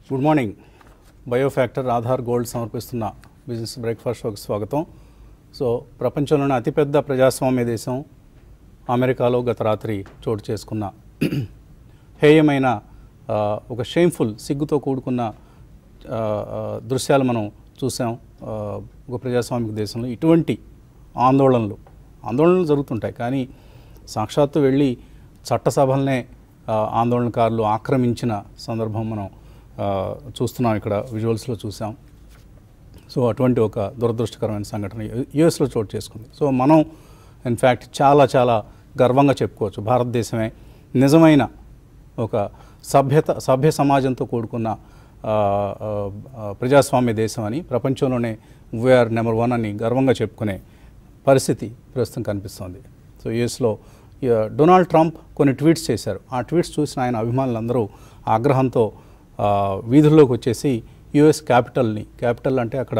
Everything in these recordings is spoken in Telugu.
Good morning. Biofactor Aadhaar gold సమర్పిస్తున్న బిజినెస్ బ్రేక్ఫాస్ట్ షోకి స్వాగతం. సో ప్రపంచంలోనే అతిపెద్ద ప్రజాస్వామ్య దేశం అమెరికాలో గత రాత్రి చోటు చేసుకున్న హేయమైన ఒక షేమ్ఫుల్ సిగ్గుతో కూడుకున్న దృశ్యాలు మనం చూసాం. ఒక ప్రజాస్వామిక దేశంలో ఇటువంటి ఆందోళనలు జరుగుతుంటాయి, కానీ సాక్షాత్తు వెళ్ళి చట్టసభలనే ఆందోళనకారులు ఆక్రమించిన సందర్భం మనం చూస్తున్నాం. ఇక్కడ విజువల్స్లో చూసాం. సో అటువంటి ఒక దురదృష్టకరమైన సంఘటన యుఎస్లో చోటు చేసుకుంది. సో మనం ఇన్ఫ్యాక్ట్ చాలా గర్వంగా చెప్పుకోవచ్చు, భారతదేశమే నిజమైన ఒక సభ్య సమాజంతో కూడుకున్న ప్రజాస్వామ్య దేశం అని, ప్రపంచంలోనే వీఆర్ నెంబర్ 1 అని గర్వంగా చెప్పుకునే పరిస్థితి ప్రస్తుతం కనిపిస్తోంది. సో యుఎస్లో డొనాల్డ్ ట్రంప్ కొన్ని ట్వీట్స్ చేశారు. ఆ ట్వీట్స్ చూసిన ఆయన అభిమానులందరూ ఆగ్రహంతో వీధుల్లోకి వచ్చేసి యుఎస్ క్యాపిటల్ అంటే అక్కడ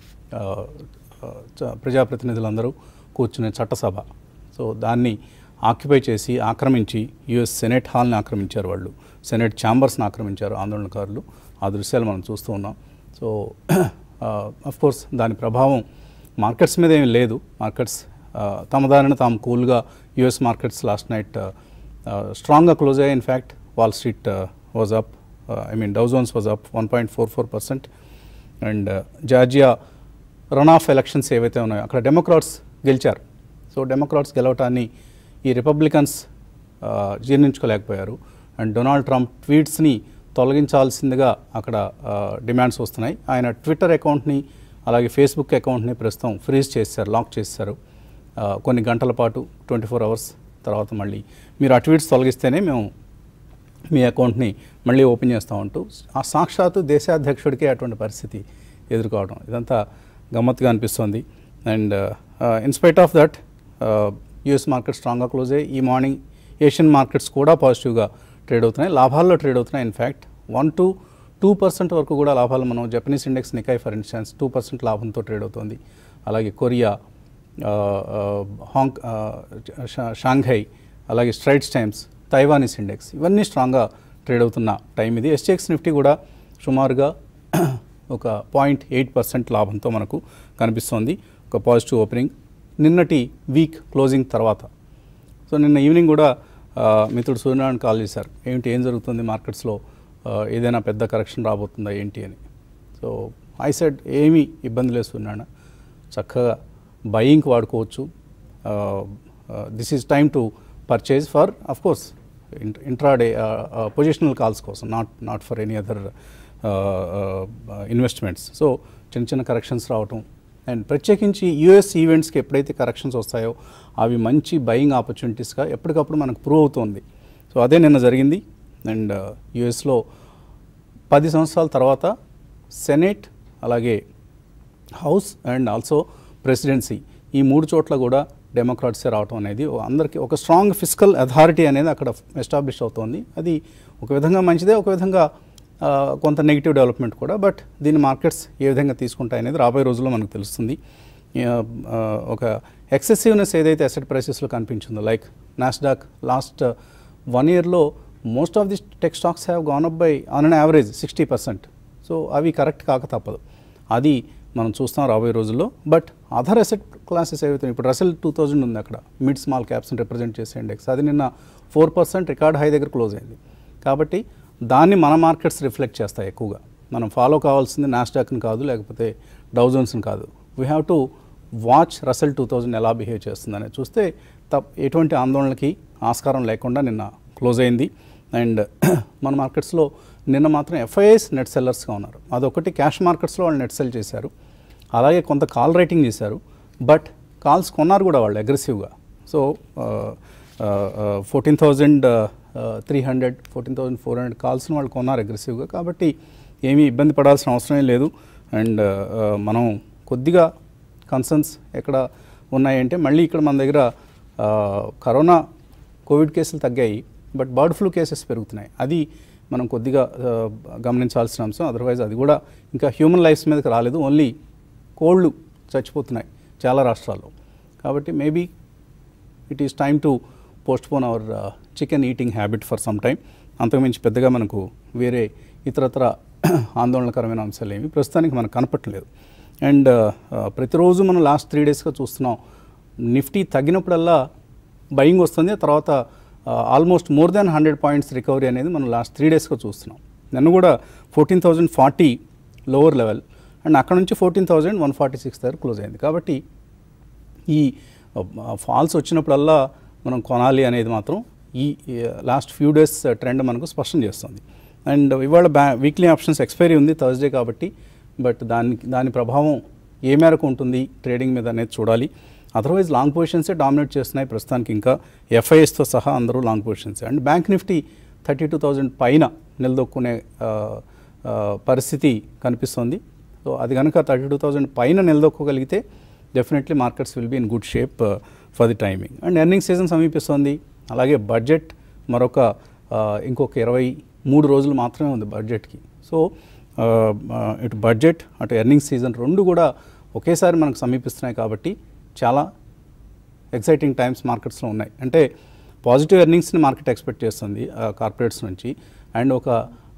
ప్రజాప్రతినిధులందరూ కూర్చునే చట్టసభ, సో దాన్ని ఆక్యుపై చేసి ఆక్రమించి యుఎస్ సెనేట్ హాల్ని ఆక్రమించారు. వాళ్ళు సెనేట్ ఛాంబర్స్ని ఆక్రమించారు ఆందోళనకారులు. ఆ దృశ్యాలు మనం చూస్తూ ఉన్నాం. సో అఫ్కోర్స్ దాని ప్రభావం మార్కెట్స్ మీద ఏమీ లేదు. మార్కెట్స్ తమ దారిని తాము కూల్గా యుఎస్ మార్కెట్స్ లాస్ట్ నైట్ స్ట్రాంగ్గా క్లోజ్ అయ్యాయి. In fact wall street was up, Dow Jones was up 1.44%. And Georgia run off elections ఏవైతే ఉన్నాయో అక్కడ డెమోక్రాట్స్ గెలిచారు. సో డెమోక్రాట్స్ గెలవటాన్ని ఈ రిపబ్లికన్స్ జీర్ణించుకోలేకపోయారు. అండ్ డొనాల్డ్ ట్రంప్ ట్వీట్స్ని తొలగించాల్సిందిగా అక్కడ డిమాండ్స్ వస్తున్నాయి. ఆయన ట్విట్టర్ అకౌంట్ని అలాగే ఫేస్బుక్ అకౌంట్ని ప్రస్తుతం ఫ్రీజ్ చేశారు, లాక్ చేశారు కొన్ని గంటల పాటు, 24 అవర్స్ తర్వాత మళ్ళీ మీరు ఆ ట్వీట్స్ తొలగిస్తేనే మేము మీ అకౌంట్ని మళ్ళీ ఓపెన్ చేస్తామంటూ ఆ సాక్షాత్తు దేశాధ్యక్షుడికే అటువంటి పరిస్థితి ఎదుర్కోవడం, ఇదంతా గమ్మత్తుగా అనిపిస్తుంది. And in spite of that US market స్ట్రాంగ్గా క్లోజ్ అయ్యి ఈ మార్నింగ్ ఏషియన్ మార్కెట్స్ కూడా పాజిటివ్గా ట్రేడ్ అవుతున్నాయి, లాభాల్లో ట్రేడ్ అవుతున్నాయి. ఇన్ఫ్యాక్ట్ 1-2% వరకు కూడా లాభాలు మనం Japanese index Nikkei for instance 2% లాభంతో ట్రేడ్ అవుతుంది. అలాగే కొరియా, షాంఘై, అలాగే స్ట్రైట్స్ టైమ్స్, తైవానీస్ ఇండెక్స్ ఇవన్నీ స్ట్రాంగ్గా ట్రేడ్ అవుతున్న టైం ఇది. ఎస్జిఎక్స్ నిఫ్టీ కూడా సుమారుగా ఒక 0.8% లాభంతో మనకు కనిపిస్తోంది, ఒక పాజిటివ్ ఓపెనింగ్ నిన్నటి వీక్ క్లోజింగ్ తర్వాత. సో నిన్న ఈవినింగ్ కూడా మిత్రుడు సూర్యనారాయణ కాల్ చేశారు, ఏం జరుగుతుంది మార్కెట్స్లో, ఏదైనా పెద్ద కరెక్షన్ రాబోతుందా ఏంటి అని. సో ఐ సెడ్ ఏమీ ఇబ్బంది లేదు సూర్యనారాయణ, చక్కగా బయింగ్కి వాడుకోవచ్చు. This is time to purchase for of course intraday positional calls కోసం, not for any other investments. So చిన్న కరెక్షన్స్ రావటం అండ్ ప్రత్యేకించి యూఎస్ ఈవెంట్స్కి ఎప్పుడైతే కరెక్షన్స్ వస్తాయో అవి మంచి బయింగ్ ఆపర్చునిటీస్గా ఎప్పటికప్పుడు మనకు ప్రూవ్ అవుతుంది. సో అదే నిన్న జరిగింది. అండ్ యూఎస్లో 10 సంవత్సరాల తర్వాత సెనేట్, అలాగే హౌస్ అండ్ ఆల్సో ప్రెసిడెన్సీ, ఈ 3 చోట్ల కూడా డెమోక్రాట్సే రావటం అనేది అందరికీ ఒక స్ట్రాంగ్ ఫిస్కల్ అథారిటీ అనేది అక్కడ ఎస్టాబ్లిష్ అవుతోంది. అది ఒక విధంగా మంచిదే, ఒక విధంగా కొంత నెగిటివ్ డెవలప్మెంట్ కూడా. బట్ దీని మార్కెట్స్ ఏ విధంగా తీసుకుంటాయి అనేది రాబోయే రోజుల్లో మనకు తెలుస్తుంది. ఒక ఎక్సెసివ్నెస్ ఏదైతే అసెట్ ప్రైసెస్లో కనిపించిందో, లైక్ నాస్డాక్ లాస్ట్ 1 ఇయర్లో most of the tech stocks have gone up by on an average 60%. So అవి కరెక్ట్ కాక తప్పదు, అది మనం చూస్తాం రాబోయే రోజుల్లో. బట్ అదర్ అసెట్ క్లాసెస్ ఏవైతే ఇప్పుడు రసెల్ 2000 ఉంది, అక్కడ మిడ్ స్మాల్ క్యాప్స్ని రిప్రజెంట్ చేసే ఇండెక్స్, అది నిన్న 4% రికార్డ్ హై దగ్గర క్లోజ్ అయింది. కాబట్టి దాన్ని మన మార్కెట్స్ రిఫ్లెక్ట్ చేస్తాయి ఎక్కువగా. మనం ఫాలో కావాల్సింది నాస్డాక్ని కాదు, లేకపోతే డౌ జోన్స్ని కాదు. We have to watch Russell 2000 ఎలా బిహేవ్ చేస్తుందని చూస్తే ఎటువంటి ఆందోళనకి ఆస్కారం లేకుండా నిన్న క్లోజ్ అయింది. అండ్ మన మార్కెట్స్లో నిన్న మాత్రం ఎఫ్ఐఐస్ నెట్ సెల్లర్స్గా ఉన్నారు. అదొకటి, క్యాష్ మార్కెట్స్లో వాళ్ళు నెట్ సెల్ చేశారు, అలాగే కొంత కాల్ రైటింగ్ చేశారు. బట్ కాల్స్ కొన్నారు కూడా వాళ్ళు అగ్రెసివ్గా. సో 14,300 14,400 కాల్స్ని వాళ్ళు కొన్నారు అగ్రెసివ్గా. కాబట్టి ఏమీ ఇబ్బంది పడాల్సిన అవసరం లేదు. అండ్ మనం కొద్దిగా కన్సర్న్స్ ఎక్కడ ఉన్నాయంటే, మళ్ళీ ఇక్కడ మన దగ్గర కోవిడ్ కేసులు తగ్గాయి, బట్ బర్డ్ ఫ్లూ కేసెస్ పెరుగుతున్నాయి. అది మనం కొద్దిగా గమనించాల్సిన అంశం. అదర్వైజ్ అది కూడా ఇంకా హ్యూమన్ లైఫ్స్ మీదకి రాలేదు, ఓన్లీ కోళ్ళు చచ్చిపోతున్నాయి చాలా రాష్ట్రాల్లో. కాబట్టి maybe it is time to postpone our chicken eating habit for some time. అంతకుమించి పెద్దగా మనకు వేరే ఇతరత్ర ఆందోళనకరమైన అంశాలు ఏమి ప్రస్తుతానికి మనకు కనపట్లేదు. అండ్ ప్రతిరోజు మనం లాస్ట్ 3 డేస్గా చూస్తున్నాం, నిఫ్టీ తగ్గినప్పుడల్లా బయింగ్ వస్తుంది, తర్వాత almost more than 100 points recovery అనేది మనం లాస్ట్ 3 డేస్గా చూస్తున్నాం. నిన్న కూడా 14,040 లోవర్ లెవెల్ అండ్ అక్కడ నుంచి 14,146 దగ్గర క్లోజ్ అయింది. కాబట్టి ఈ ఫాల్స్ వచ్చినప్పుడల్లా మనం కొనాలి అనేది మాత్రం ఈ లాస్ట్ ఫ్యూ డేస్ ట్రెండ్ మనకు స్పష్టం చేస్తుంది. అండ్ ఇవాళ వీక్లీ ఆప్షన్స్ ఎక్స్పైరీ ఉంది థర్స్డే కాబట్టి, బట్ దాని ప్రభావం ఏ మేరకు ఉంటుంది ట్రేడింగ్ మీద అనేది చూడాలి. అదర్వైజ్ లాంగ్ పొజిషన్సే డామినేట్ చేస్తున్నాయి ప్రస్తుతానికి, ఇంకా ఎఫ్ఐఎస్తో సహా అందరూ లాంగ్ పొజిషన్సే. అండ్ బ్యాంక్ నిఫ్టీ 32,000 పైన నిలదొక్కునే పరిస్థితి కనిపిస్తుంది. సో అది కనుక 32,000 పైన నిలదొక్కగలిగితే definitely markets will be in good shape for the timing. And earning season సమీపిస్తుంది, అలాగే బడ్జెట్ మరొక ఇంకొక 23 రోజులు మాత్రమే ఉంది బడ్జెట్కి. సో ఇటు బడ్జెట్ అటు ఎర్నింగ్ సీజన్ రెండు కూడా ఒకేసారి మనకు సమీపిస్తున్నాయి కాబట్టి చాలా ఎక్సైటింగ్ టైమ్స్ మార్కెట్స్లో ఉన్నాయి. అంటే పాజిటివ్ ఎర్నింగ్స్ని మార్కెట్ ఎక్స్పెక్ట్ చేస్తుంది కార్పొరేట్స్ నుంచి. అండ్ ఒక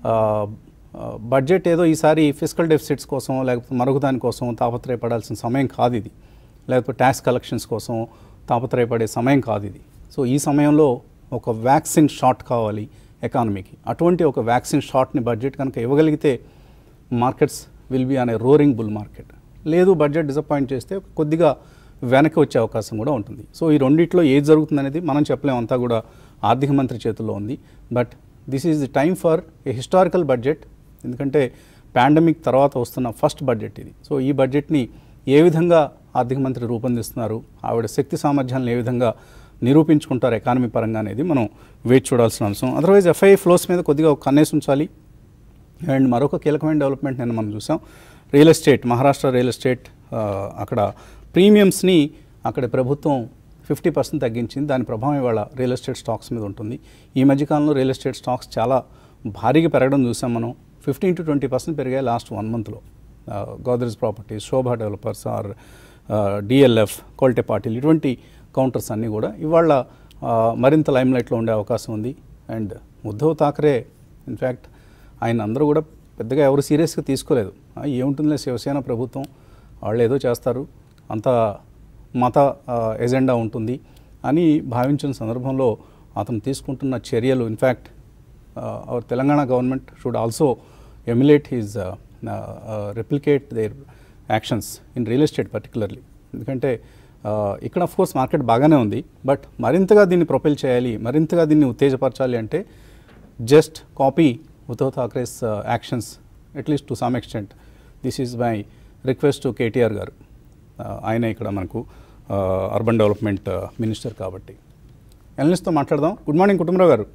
బడ్జెట్ ఏదో ఈసారి ఫిస్కల్ డెఫిసిట్స్ కోసం లేకపోతే మరొక దానికోసం తాపత్రయపడాల్సిన సమయం కాదు ఇది, లేకపోతే ట్యాక్స్ కలెక్షన్స్ కోసం తాపత్రయపడే సమయం కాదు ఇది. సో ఈ సమయంలో ఒక వ్యాక్సిన్ షాట్ కావాలి ఎకానమీకి. అటువంటి ఒక వ్యాక్సిన్ షాట్ని బడ్జెట్ కనుక ఇవ్వగలిగితే మార్కెట్స్ విల్ బీ అనే రోరింగ్ బుల్ మార్కెట్. లేదు బడ్జెట్ డిసప్పాయింట్ చేస్తే కొద్దిగా వెనక్కి వచ్చే అవకాశం కూడా ఉంటుంది. సో ఈ రెండిట్లో ఏది జరుగుతుంది అనేది మనం చెప్పలేము, అంతా కూడా ఆర్థిక మంత్రి చేతుల్లో ఉంది. But this is the time for a historical budget, ఎందుకంటే పాండమిక్ తర్వాత వస్తున్న ఫస్ట్ బడ్జెట్ ఇది. సో ఈ బడ్జెట్ని ఏ విధంగా ఆర్థిక మంత్రి రూపొందిస్తున్నారు, ఆవిడ శక్తి సామర్థ్యాలను ఏ విధంగా నిరూపించుకుంటారు ఎకానమీ పరంగా అనేది మనం వేచి చూడాల్సిన అంశం. అదర్వైజ్ ఎఫ్ఐ ఫ్లోస్ మీద కొద్దిగా ఒక కన్నేసి ఉంచాలి. అండ్ మరొక కీలకమైన డెవలప్మెంట్ నేను మనం చూసాం, real estate, Maharashtra real estate అక్కడ ప్రీమియమ్స్ని అక్కడ ప్రభుత్వం 50% తగ్గించింది. దాని ప్రభావం ఇవాళ రియల్ ఎస్టేట్ స్టాక్స్ మీద ఉంటుంది. ఈ మధ్యకాలంలో రియల్ ఎస్టేట్ స్టాక్స్ చాలా భారీగా పెరగడం చూసాం మనం. 15 to 20% పెరిగాయి లాస్ట్ 1 మంత్లో. Godrej properties, Sobha developers or DLF, quality పార్టీలు, ఇటువంటి కౌంటర్స్ అన్నీ కూడా ఇవాళ మరింత లైమ్లైట్లో ఉండే అవకాశం ఉంది. అండ్ ఉద్ధవ్ థాకరే ఇన్ఫ్యాక్ట్ ఆయన అందరూ కూడా పెద్దగా ఎవరు సీరియస్గా తీసుకోలేదు. ఏముంటుందిలే శివసేన ప్రభుత్వం, వాళ్ళు ఏదో చేస్తారు, అంత మత ఎజెండా ఉంటుంది అని భావించిన సందర్భంలో అతను తీసుకుంటున్న చర్యలు, in fact our Telangana government should also emulate his replicate their actions in real estate particularly. ఎందుకంటే ఇక్కడ ఆఫ్ కోర్స్ మార్కెట్ బాగానే ఉంది, బట్ మరింతగా దీన్ని ప్రొపెల్ చేయాలి, మరింతగా దీన్ని ఉత్తేజపరచాలి అంటే just copy Uddhav Thackeray's actions at least to some extent. This is my request to KTR garu. ఆయన ఇక్కడ మనకు అర్బన్ డెవలప్మెంట్ మినిస్టర్ కాబట్టి. ఎనలిస్ట్తో మాట్లాడదాం. గుడ్ మార్నింగ్ కుటుంబరావు గారు.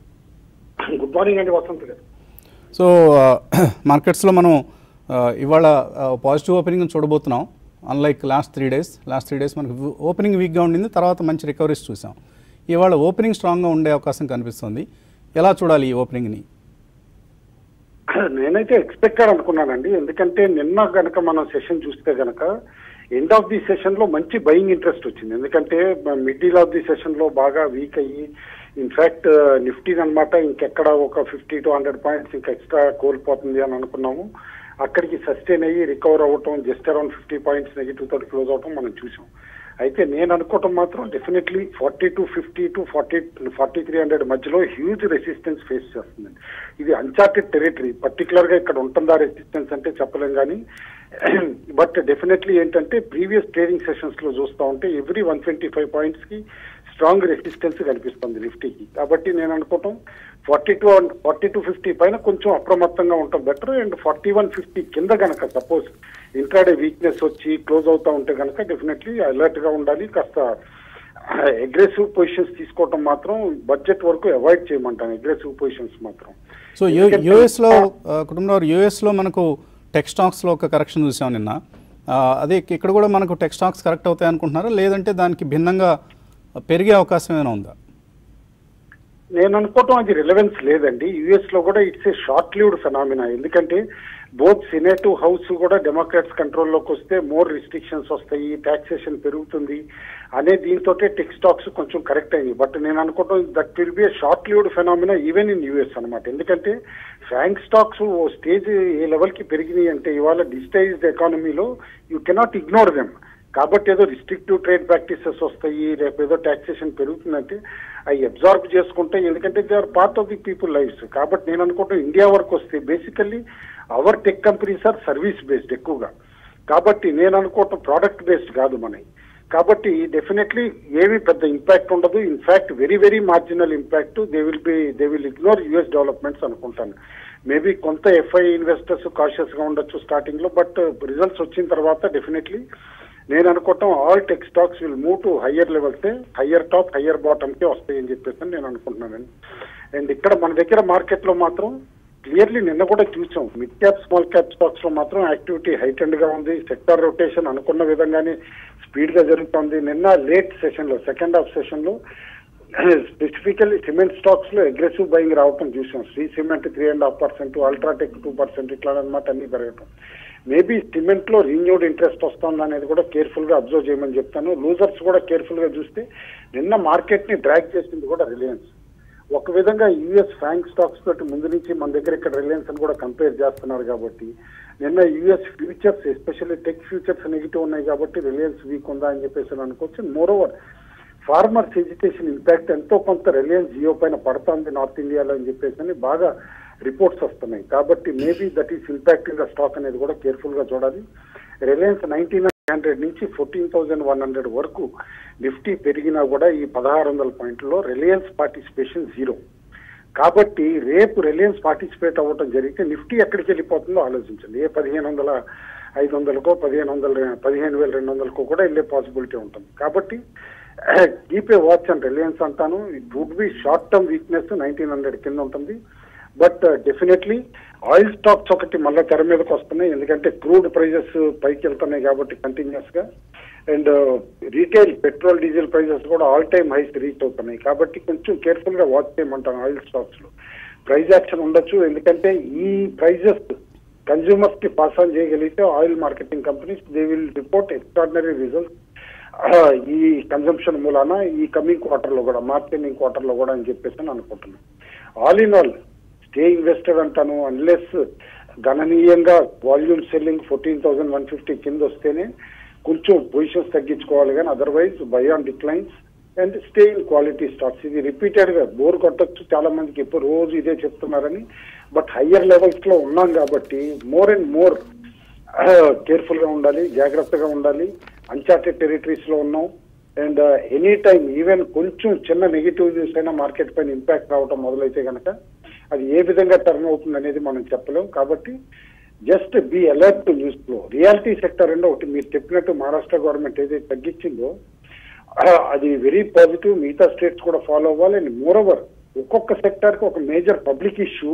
గుడ్ మార్నింగ్ అండి వసంత్ గారు. సో మార్కెట్స్లో మనం ఇవాళ పాజిటివ్ ఓపెనింగ్ చూడబోతున్నాం. Unlike last 3 days. Last 3 days మనకు ఓపెనింగ్ వీక్గా ఉండింది, తర్వాత మంచి రికవరీస్ చూసాం. ఇవాళ ఓపెనింగ్ స్ట్రాంగ్గా ఉండే అవకాశం కనిపిస్తుంది. ఎలా చూడాలి ఈ ఓపెనింగ్ని? నేనైతే ఎక్స్పెక్టెడ్ అనుకున్నానండి, ఎందుకంటే నిన్న కనుక మనం సెషన్ చూస్తే కనుక ఎండ్ ఆఫ్ ది సెషన్ లో మంచి బయింగ్ ఇంట్రెస్ట్ వచ్చింది. ఎందుకంటే మిడిల్ ఆఫ్ ది సెషన్ లో బాగా వీక్ అయ్యి ఇన్ఫాక్ట్ నిఫ్టీ అనమాట ఇంకెక్కడ ఒక 50 to 100 పాయింట్స్ ఇంకా ఎక్స్ట్రా కోల్పోతుంది అని అనుకున్నాము. అక్కడికి సస్టైన్ అయ్యి రికవర్ అవ్వటం, జస్ట్ అరౌండ్ 50 పాయింట్స్ నెగిటివ్ తోటి క్లోజ్ అవటం మనం చూసాం. అయితే నేను అనుకోవటం మాత్రం డెఫినెట్లీ 4250 to 4300 మధ్యలో హ్యూజ్ రెసిస్టెన్స్ ఫేస్ చేస్తుందండి. ఇది అన్చార్టెడ్ టెరిటరీ. పర్టికులర్ గా ఇక్కడ ఉంటుందా రెసిస్టెన్స్ అంటే చెప్పలేం కానీ, బట్ డెఫినెట్లీ ఏంటంటే ప్రీవియస్ ట్రేడింగ్ సెషన్స్ లో చూస్తూ ఉంటే ఎవ్రీ 125 పాయింట్స్ కి స్ట్రాంగ్ రెసిస్టెన్స్ కనిపిస్తుంది నిఫ్టీకి. కాబట్టి నేను అనుకోవటం 4250 పైన కొంచెం అప్రమత్తంగా ఉండటం బెటర్. అండ్ 4150 కింద కనుక సపోజ్ ఇంట్రాడే వీక్నెస్ వచ్చి క్లోజ్ అవుతా ఉంటే కనుక డెఫినెట్లీ అలర్ట్ గా ఉండాలి. కాస్త అగ్రెసివ్ పొజిషన్స్ తీసుకోవటం మాత్రం బడ్జెట్ వరకు అవాయిడ్ చేయమంటాను, అగ్రెసివ్ పొజిషన్స్ మాత్రం. సో యూఎస్లో కుటుంబంలో యూఎస్లో మనకు టెక్ స్టాక్స్లో ఒక కరెక్షన్ చూసాం నిన్న. అదే ఇక్కడ కూడా మనకు టెక్ స్టాక్స్ కరెక్ట్ అవుతాయి అనుకుంటున్నారా, లేదంటే దానికి భిన్నంగా పెరిగే అవకాశం ఏమైనా ఉందా? నేను అనుకోవటం అది రిలవెన్స్ లేదండి. యుఎస్ లో కూడా it's a short lived phenomena. ఎందుకంటే బోత్ సెనేట్ హౌస్ కూడా డెమోక్రాట్స్ కంట్రోల్లోకి వస్తే మోర్ రిస్ట్రిక్షన్స్ వస్తాయి, టాక్సేషన్ పెరుగుతుంది అనే దీంతో టెక్ స్టాక్స్ కొంచెం కరెక్ట్ అయింది. బట్ నేను అనుకోవటం that will be a short lived phenomena even in US అనమాట. ఎందుకంటే ఫ్యాంక్ స్టాక్స్ ఓ స్టేజ్ ఏ లెవెల్కి పెరిగినాయి అంటే ఇవాళ డిజిటైజ్డ్ ఎకానమీలో యూ కెనాట్ ఇగ్నోర్ దెమ్. కాబట్టి ఏదో రిస్ట్రిక్టివ్ ట్రేడ్ ప్రాక్టీసెస్ వస్తాయి, రేపు ఏదో టాక్సేషన్ పెరుగుతుందంటే అవి అబ్జార్బ్ చేసుకుంటే, ఎందుకంటే they are part of the people lifes. కాబట్టి నేను అనుకుంటాను ఇండియా వరకు వస్తే basically our tech companies are service based ఎక్కువగా. కాబట్టి నేను అనుకోవటం ప్రోడక్ట్ బేస్డ్ కాదు మనవి. కాబట్టి డెఫినెట్లీ ఏమీ పెద్ద ఇంపాక్ట్ ఉండదు. In fact very very marginal impact. They will ignore US developments అనుకుంటాను. మేబీ కొంత ఎఫ్ఐ ఇన్వెస్టర్స్ కాషియస్ గా ఉండొచ్చు స్టార్టింగ్ లో, బట్ రిజల్ట్స్ వచ్చిన తర్వాత డెఫినెట్లీ నేను అనుకోవటం all tech stocks will move to higher లెవెల్సే, హయ్యర్ టాప్ హయ్యర్ బాటమ్ కే వస్తాయని చెప్పేసి నేను అనుకుంటున్నానండి. అండ్ ఇక్కడ మన దగ్గర మార్కెట్ లో మాత్రం క్లియర్లీ నిన్న కూడా చూసాం, mid cap small cap stocks లో మాత్రం యాక్టివిటీ హైటెండ్ గా ఉంది. సెక్టార్ రొటేషన్ అనుకున్న విధంగానే స్పీడ్ గా జరుగుతుంది. నిన్న లేట్ సెషన్ లో సెకండ్ హాఫ్ సెషన్ లో స్పెసిఫికల్లీ సిమెంట్ స్టాక్స్ లో అగ్రెసివ్ బయింగ్ రావటం చూసాం. శ్రీ సిమెంట్ 3.5%, అల్ట్రాటెక్ 2%, ఇట్లా అనమాట అన్ని పెరగటం. మేబీ సిమెంట్ లో రీన్యూడ్ ఇంట్రెస్ట్ వస్తుంది అనేది కూడా కేర్ఫుల్ గా అబ్జర్వ్ చేయమని చెప్తాను. లూజర్స్ కూడా కేర్ఫుల్ గా చూస్తే నిన్న మార్కెట్ ని డ్రాగ్ చేసింది కూడా రిలయన్స్. ఒక విధంగా యుఎస్ ఫ్యాంక్ స్టాక్స్ తోటి ముందు నుంచి మన దగ్గర ఇక్కడ రిలయన్స్ అని కూడా కంపేర్ చేస్తున్నారు. కాబట్టి నిన్న US futures especially tech futures negative ఉన్నాయి కాబట్టి రిలయన్స్ వీక్ ఉందా అని చెప్పేసి అనుకోవచ్చు. Moreover farmers education impact ఎంతో కొంత రిలయన్స్ జియో పైన పడుతుంది నార్త్ ఇండియాలో అని చెప్పేసి బాగా రిపోర్ట్స్ వస్తున్నాయి. కాబట్టి maybe that is impacting the stock అనేది కూడా కేర్ఫుల్ గా చూడాలి. రిలయన్స్ 1900 నుంచి 14,100 వరకు నిఫ్టీ పెరిగినా కూడా ఈ 1,600 పాయింట్లలో రిలయన్స్ పార్టిసిపేషన్ 0. కాబట్టి రేపు రిలయన్స్ పార్టిసిపేట్ అవ్వటం జరిగితే నిఫ్టీ ఎక్కడికి వెళ్ళిపోతుందో ఆలోచించండి. ఏ 1,500కో 15,200కో కూడా వెళ్ళే పాసిబిలిటీ ఉంటుంది. కాబట్టి keep a watch and Reliance అంటాను. It would be short term weakness 1900 కింద ఉంటుంది. బట్ డెఫినెట్లీ ఆయిల్ స్టాక్స్ ఒకటి మళ్ళీ తెర మీదకి వస్తున్నాయి. ఎందుకంటే క్రూడ్ ప్రైజెస్ పైకి వెళ్తున్నాయి కాబట్టి కంటిన్యూస్ గా. And retail petrol diesel prices కూడా ఆల్ టైమ్ హైస్ రీచ్ అవుతున్నాయి. కాబట్టి కొంచెం కేర్ఫుల్ గా వాచ్ చేయమంటాను ఆయిల్ స్టాక్స్ లో. ప్రైజ్ యాక్షన్ ఉండొచ్చు, ఎందుకంటే ఈ ప్రైజెస్ కన్జ్యూమర్స్ కి పాస్ ఆన్ చేయగలిగితే oil marketing companies they will report extraordinary results ఈ కన్జంప్షన్ మూలాన ఈ కమింగ్ క్వార్టర్ లో కూడా, మార్చ్ ఎండింగ్ క్వార్టర్ లో కూడా అని చెప్పేసి నేను అనుకుంటున్నాను. All in all stay invested అంటాను. అన్లెస్ గణనీయంగా వాల్యూమ్ సెల్లింగ్ 14,150 కింద వస్తేనే కొంచెం పొజిషన్స్ తగ్గించుకోవాలి, కానీ otherwise buy on declines and stay in quality stocks. ఇది రిపీటెడ్ గా బోర్ కొట్టచ్చు చాలా మందికి, ఎప్పుడు రోజు ఇదే చెప్తున్నారని. బట్ హయ్యర్ లెవెల్స్ లో ఉన్నాం కాబట్టి మోర్ అండ్ మోర్ కేర్ఫుల్ గా ఉండాలి, జాగ్రత్తగా ఉండాలి. అన్చార్టెడ్ టెరిటరీస్ లో ఉన్నాం. అండ్ ఎనీ టైం ఈవెన్ కొంచెం చిన్న నెగిటివ్ న్యూస్ అయినా మార్కెట్ పైన ఇంపాక్ట్ రావడం మొదలైతే కనుక అది ఏ విధంగా టర్న్ అవుతుంది అనేది మనం చెప్పలేం. కాబట్టి just be alert to news flow. Reality sector అంటే ఒకటి మీరు చెప్పినట్టు మహారాష్ట్ర గవర్నమెంట్ ఏదైతే తగ్గించిందో అది వెరీ పాజిటివ్. మిగతా స్టేట్స్ కూడా ఫాలో అవ్వాలి. అండ్ మోర్ ఓవర్ ఒక్కొక్క సెక్టర్ కి ఒక మేజర్ పబ్లిక్ ఇష్యూ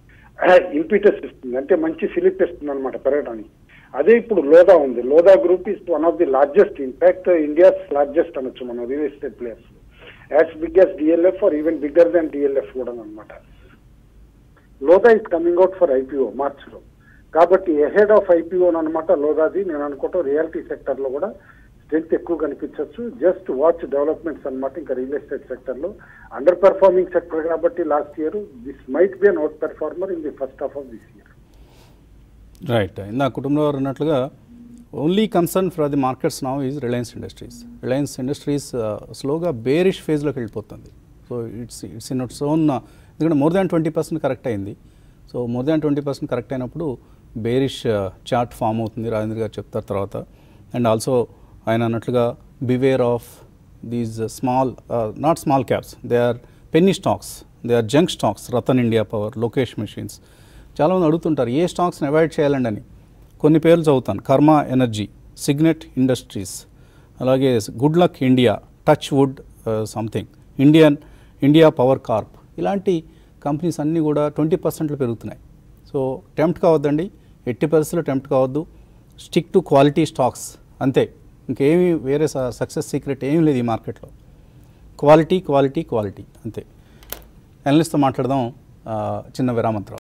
ఇంపీటస్ ఇస్తుంది, అంటే మంచి ఫిలిప్ ఇస్తుంది అనమాట పెరగడానికి. అదే ఇప్పుడు లోదా ఉంది. Lodha group is one of the largest, in fact India's largest అనొచ్చు మనం real estate players, as big as DLF or even bigger than DLF కూడా అనమాట. Lodha is coming out for IPO March లో. కాబట్టి ఎహెడ్ ఆఫ్ ఐపీఓ అనమాట లోదాది. నేను అనుకుంటా రియాలిటీ సెక్టర్ లో కూడా స్ట్రెంత్ ఎక్కువ కనిపించవచ్చు. జస్ట్ వాచ్ డెవలప్మెంట్స్ అనమాట. ఇంకా రియల్ ఎస్టేట్ సెక్టర్ లో అండర్ పెర్ఫార్మింగ్ సెక్టర్ కాబట్టి last year this might be an outperformer in the first half of this year. Right. ఇందా కుటుంబంలో అన్నట్లుగా only concern for the markets now is Reliance Industries. Reliance Industries స్లోగా బేరిష్ ఫేజ్లోకి వెళ్ళిపోతుంది. So it's in its own, ఎందుకంటే మోర్ దాన్ 20% కరెక్ట్ అయింది. సో మోర్ దాన్ 20% కరెక్ట్ అయినప్పుడు బేరిష్ చార్ట్ ఫామ్ అవుతుంది, రాజేంద్ర గారు చెప్తారు తర్వాత. అండ్ ఆల్సో ఆయన అన్నట్లుగా beware of these small, not small caps, they are penny stocks, they are junk stocks, Ratan India power, Lokesh machines. చాలామంది అడుగుతుంటారు ఏ స్టాక్స్ని అవాయిడ్ చేయాలండి అని. కొన్ని పేర్లు చదువుతాను: కర్మా ఎనర్జీ, సిగ్నెట్ ఇండస్ట్రీస్, అలాగే good luck India, touch wood something, India power corp. ఇలాంటి కంపెనీస్ అన్నీ కూడా 20% పెరుగుతున్నాయి. సో టెంప్ట్ కావద్దండి, ఎట్టి పరిస్థితుల్లో టెంప్ట్ కావద్దు. స్టిక్ టు క్వాలిటీ స్టాక్స్ అంతే, ఇంకేమీ వేరే సక్సెస్ సీక్రెట్ ఏమీ లేదు ఈ మార్కెట్లో. క్వాలిటీ క్వాలిటీ క్వాలిటీ అంతే. అనలిస్ట్తో మాట్లాడదాం చిన్న విరామంతో.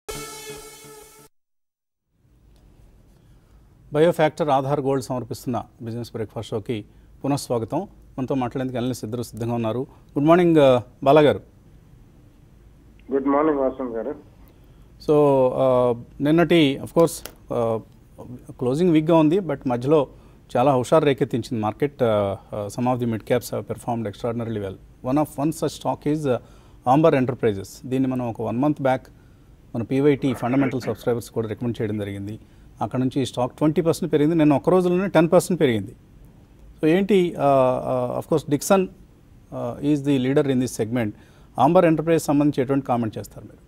బయోఫ్యాక్టర్ ఆధార్ గోల్డ్ సమర్పిస్తున్న బిజినెస్ బ్రేక్ఫాస్ట్ షోకి పునఃస్వాగతం. మనతో మాట్లాడేందుకు అనలిస్ట్ ఇద్దరు సిద్ధంగా ఉన్నారు. గుడ్ మార్నింగ్ బాలా గారు. గుడ్ మార్నింగ్ వాసన్ గారు. సో నిన్నటి అఫ్కోర్స్ క్లోజింగ్ వీక్గా ఉంది, బట్ మధ్యలో చాలా హుషారు రేకెత్తించింది మార్కెట్. Some of the mid caps have performed extraordinarily well. One such stock is Amber Enterprises. దీన్ని మనం ఒక 1 month బ్యాక్ మన పీవైటీ ఫండమెంటల్ సబ్స్క్రైబర్స్ కూడా రికమెండ్ చేయడం జరిగింది. అక్కడ నుంచి స్టాక్ 20% పెరిగింది. నేను ఒక రోజులోనే 10% పెరిగింది. సో ఏంటి, of course Dixon is the leader in this segment. Amber enterprise సంబంధించి ఎటువంటి కామెంట్ చేస్తారు మీరు?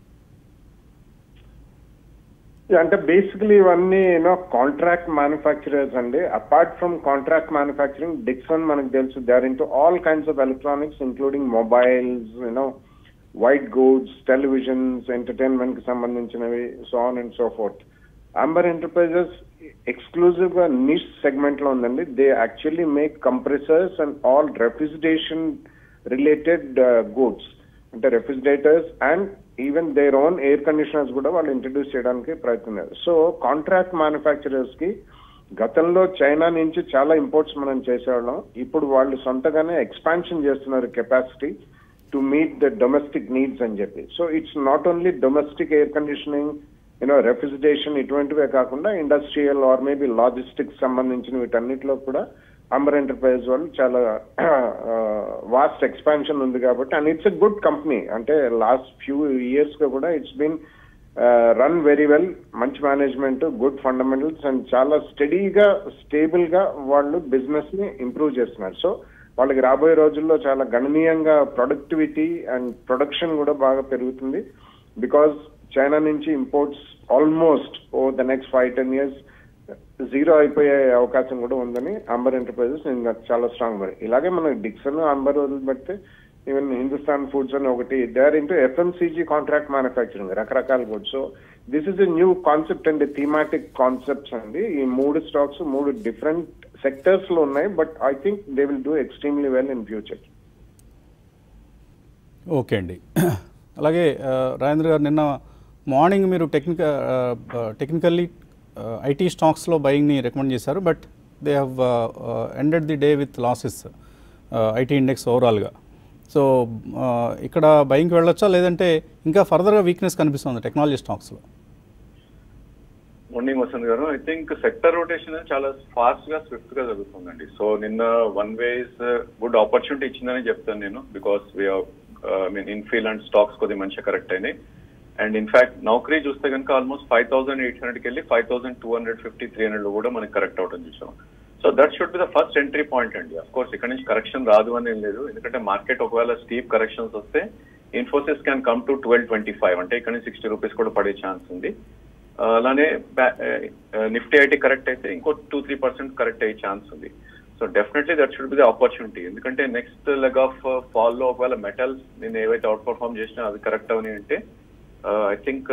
అంటే బేసికలీ ఇవన్నీ కాంట్రాక్ట్ మ్యానుఫ్యాక్చరర్స్ అండి. Apart from contract manufacturing, Dixon మనకు తెలుసు they are into all kinds of electronics including mobiles, white goods, televisions, entertainment కి సంబంధించినవి, so on and so forth. Amber Enterprises exclusive గా నిష్ సెగ్మెంట్ లో ఉందండి. They actually make compressors and all refrigeration related goods, అంటే refrigerators and even their own air conditioners కూడా వాళ్ళు ఇంట్రడ్యూస్ చేయడానికి ప్రయత్నిస్తున్నారు. సో కాంట్రాక్ట్ మ్యానుఫ్యాక్చరర్స్ కి గతంలో చైనా నుంచి చాలా ఇంపోర్ట్స్ మనం చేసేవాళ్ళం. ఇప్పుడు వాళ్ళు సొంతగానే ఎక్స్పాన్షన్ చేస్తున్నారు capacity to meet the domestic needs అని చెప్పి. So it's not only domestic air conditioning, refrigeration ఇటువంటివే కాకుండా ఇండస్ట్రియల్ ఆర్ మేబీ లాజిస్టిక్స్ సంబంధించిన వీటన్నిటిలో కూడా అంబర్ ఎంటర్ప్రైజ్ వాళ్ళు చాలా వాస్ట్ ఎక్స్పాన్షన్ ఉంది కాబట్టి, and it's a good company. అంటే లాస్ట్ ఫ్యూ ఇయర్స్ గా కూడా it's been run very well, మంచి మేనేజ్మెంట్, గుడ్ ఫండమెంటల్స్, అండ్ చాలా స్టడీగా స్టేబుల్ గా వాళ్ళు బిజినెస్ ని ఇంప్రూవ్ చేస్తున్నారు. సో వాళ్ళకి రాబోయే రోజుల్లో చాలా గణనీయంగా ప్రొడక్టివిటీ అండ్ ప్రొడక్షన్ కూడా బాగా పెరుగుతుంది. బికాస్ చైనా నుంచి imports almost over the next 5-10 years zero అయిపోయే అవకాశం కూడా ఉందని అంబర్ ఎంటర్ప్రైజెస్ చాలా స్ట్రాంగ్ మరి. ఇలాగే మనకి డిక్సన్, అంబర్ వదిలిపెడితే ఈవెన్ హిందుస్థాన్ ఫుడ్స్ అని ఒకటి, they are into FMCG contract manufacturing, రకరకాల goods. So this is a new concept and thematic concepts అండి. ఈ 3 స్టాక్స్ 3 డిఫరెంట్ సెక్టర్స్ లో ఉన్నాయి, but I think they will do extremely well in future. Okay అండి. అలాగే రాజేంద్ర గారు, నిన్న మార్నింగ్ మీరు టెక్నికల్లీ ఐటీ స్టాక్స్లో బయింగ్ని రికమెండ్ చేశారు, but they have ended the day with losses IT index ఓవరాల్గా. సో ఇక్కడ బయింగ్కి వెళ్ళొచ్చా, లేదంటే ఇంకా ఫర్దర్గా వీక్నెస్ కనిపిస్తుంది టెక్నాలజీ స్టాక్స్లో? Morning Vasant garu, I think sector rotation చాలా ఫాస్ట్ గా స్విఫ్ట్ గా జరుగుతుందండి. సో నిన్న వన్ వేస్ గుడ్ ఆపర్చునిటీ ఇచ్చిందని చెప్తాను నేను, బికాస్ ఇన్ఫీల్ అండ్ స్టాక్స్ కొద్దిగా మంచిగా కరెక్ట్ అయినాయి. అండ్ ఇన్ఫాక్ట్ నౌకరీ చూస్తే కనుక ఆల్మోస్ట్ 5,800కి వెళ్ళి 5,250-300 కూడా మనకి కరెక్ట్ అవటం చూసాం. So that should be the first entry point అండి. అఫ్ కోర్స్ ఇక్కడ నుంచి కరెక్షన్ రాదు అని ఏం లేదు, ఎందుకంటే మార్కెట్ ఒకవేళ స్టీప్ కరెక్షన్స్ వస్తే ఇన్ఫోసిస్ క్యాన్ కమ్ టు 1225, అంటే ఇక్కడ నుంచి 60 రూపీస్ కూడా పడే ఛాన్స్ ఉంది. అలానే నిఫ్టీ ఐటీ కరెక్ట్ అయితే ఇంకో 2-3% కరెక్ట్ అయ్యే ఛాన్స్ ఉంది. So definitely that should be the opportunity, ఎందుకంటే నెక్స్ట్ లెగ్ ఆఫ్ ఫాల్ లో ఒకవేళ మెటల్స్ నేను ఏవైతే అవుట్ పర్ఫార్మ్ చేసినా అవి కరెక్ట్ అవని అంటే I think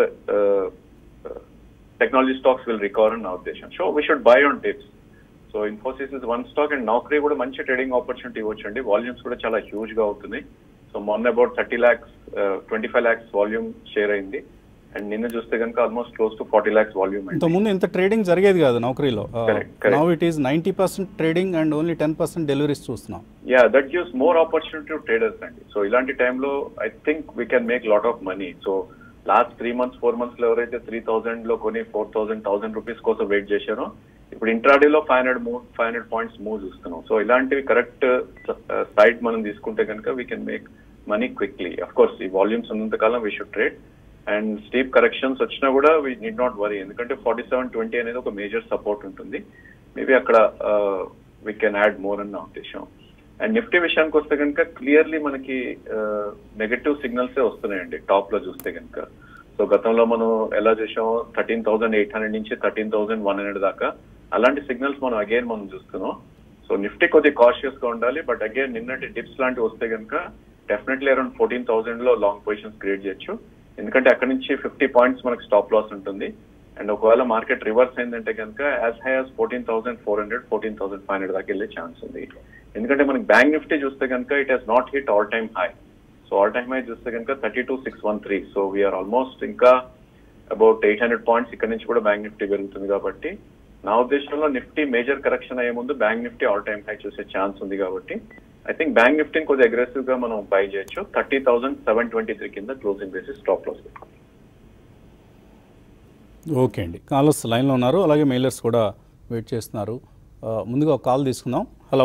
technology stocks will recover in our uddesham. So we should buy on dips. So Infosys is one stock, and Naukri kuda manchi trading opportunity vachandi. Volumes kuda chala huge ga avutunayi. So మొన్న about 30 lakhs 25 lakhs volume share అయింది, అండ్ నిన్న చూస్తే కనుక almost close to 40 lakhs volume. ఇంతకుముందు ఇంత ట్రేడింగ్ జరిగేది కాదు నౌకరీలో. Now it is 90% trading and only 10% deliveries చూస్తున్నాం. Yeah, that gives more opportunity to traders అండి. సో ఇలాంటి టైంలో I think we can make lot of money. So last 3 months 4 months లో ఎవరైతే 3,000 లో కొని 4,000 రూపీస్ కోసం వెయిట్ చేశారో, ఇప్పుడు ఇంట్రాడేలో 500 పాయింట్స్ మూవ్ చూస్తున్నాం. సో ఇలాంటివి కరెక్ట్ సైడ్ మనం తీసుకుంటే కనుక we can make money quickly. Of course ఈ వాల్యూమ్స్ ఉన్నంత కాలం we should trade, and steep corrections వచ్చినా కూడా వీ నీడ్ నాట్ వరీ, ఎందుకంటే 4720 అనేది ఒక మేజర్ సపోర్ట్ ఉంటుంది. మేబీ అక్కడ వీ కెన్ యాడ్ మోర్ అన్న ఉద్దేశం. అండ్ నిఫ్టీ విషయానికి వస్తే కనుక క్లియర్లీ మనకి నెగటివ్ సిగ్నల్సే వస్తున్నాయండి టాప్ లో చూస్తే కనుక. సో గతంలో మనం ఎలా చేసాం 13,800 నుంచి 13,100 దాకా, అలాంటి సిగ్నల్స్ మనం అగైన్ మనం చూస్తున్నాం. సో నిఫ్టీ కొద్దిగా కాషియస్ గా ఉండాలి, బట్ అగైన్ నిన్నటి డిప్స్ లాంటివి వస్తే కనుక డెఫినెట్లీ అరౌండ్ 14,000 లో లాంగ్ పొజిషన్స్ క్రియేట్ చేయొచ్చు, ఎందుకంటే అక్కడ నుంచి 50 పాయింట్స్ మనకి స్టాప్ లాస్ ఉంటుంది. అండ్ ఒకవేళ మార్కెట్ రివర్స్ అయిందంటే కనుక యాజ్ హై యాజ్ 14,400 14,500 దాకా వెళ్ళే ఛాన్స్ ఉంది. ఎందుకంటే మనకి బ్యాంక్ నిఫ్టీ చూస్తే కనుక it has not hit all time high. So all time high చూస్తే కనుక 32,613. సో వీఆర్ ఆల్మోస్ట్ ఇంకా అబౌట్ 800 పాయింట్స్ ఇక్కడ నుంచి కూడా బ్యాంక్ నిఫ్టీ పెరుగుతుంది. కాబట్టి నా ఉద్దేశంలో నిఫ్టీ మేజర్ కరెక్షన్ అయ్యే ముందు bank Nifty all time high చూసే ఛాన్స్ ఉంది. కాబట్టి ఐ థింక్ బ్యాంక్ నిఫ్టీని కొద్దిగా అగ్రెసివ్ గా మనం బై చేయొచ్చు. 30,723 కింద క్లోజింగ్ బేసిస్ స్టాప్ లాస్ పెట్టుకోండి. ఓకే అండి, కాలర్స్ లైన్లో ఉన్నారు, అలాగే మెయిలర్స్ కూడా వెయిట్ చేస్తున్నారు. ముందుగా ఒక కాల్ తీసుకుందాం. Hello,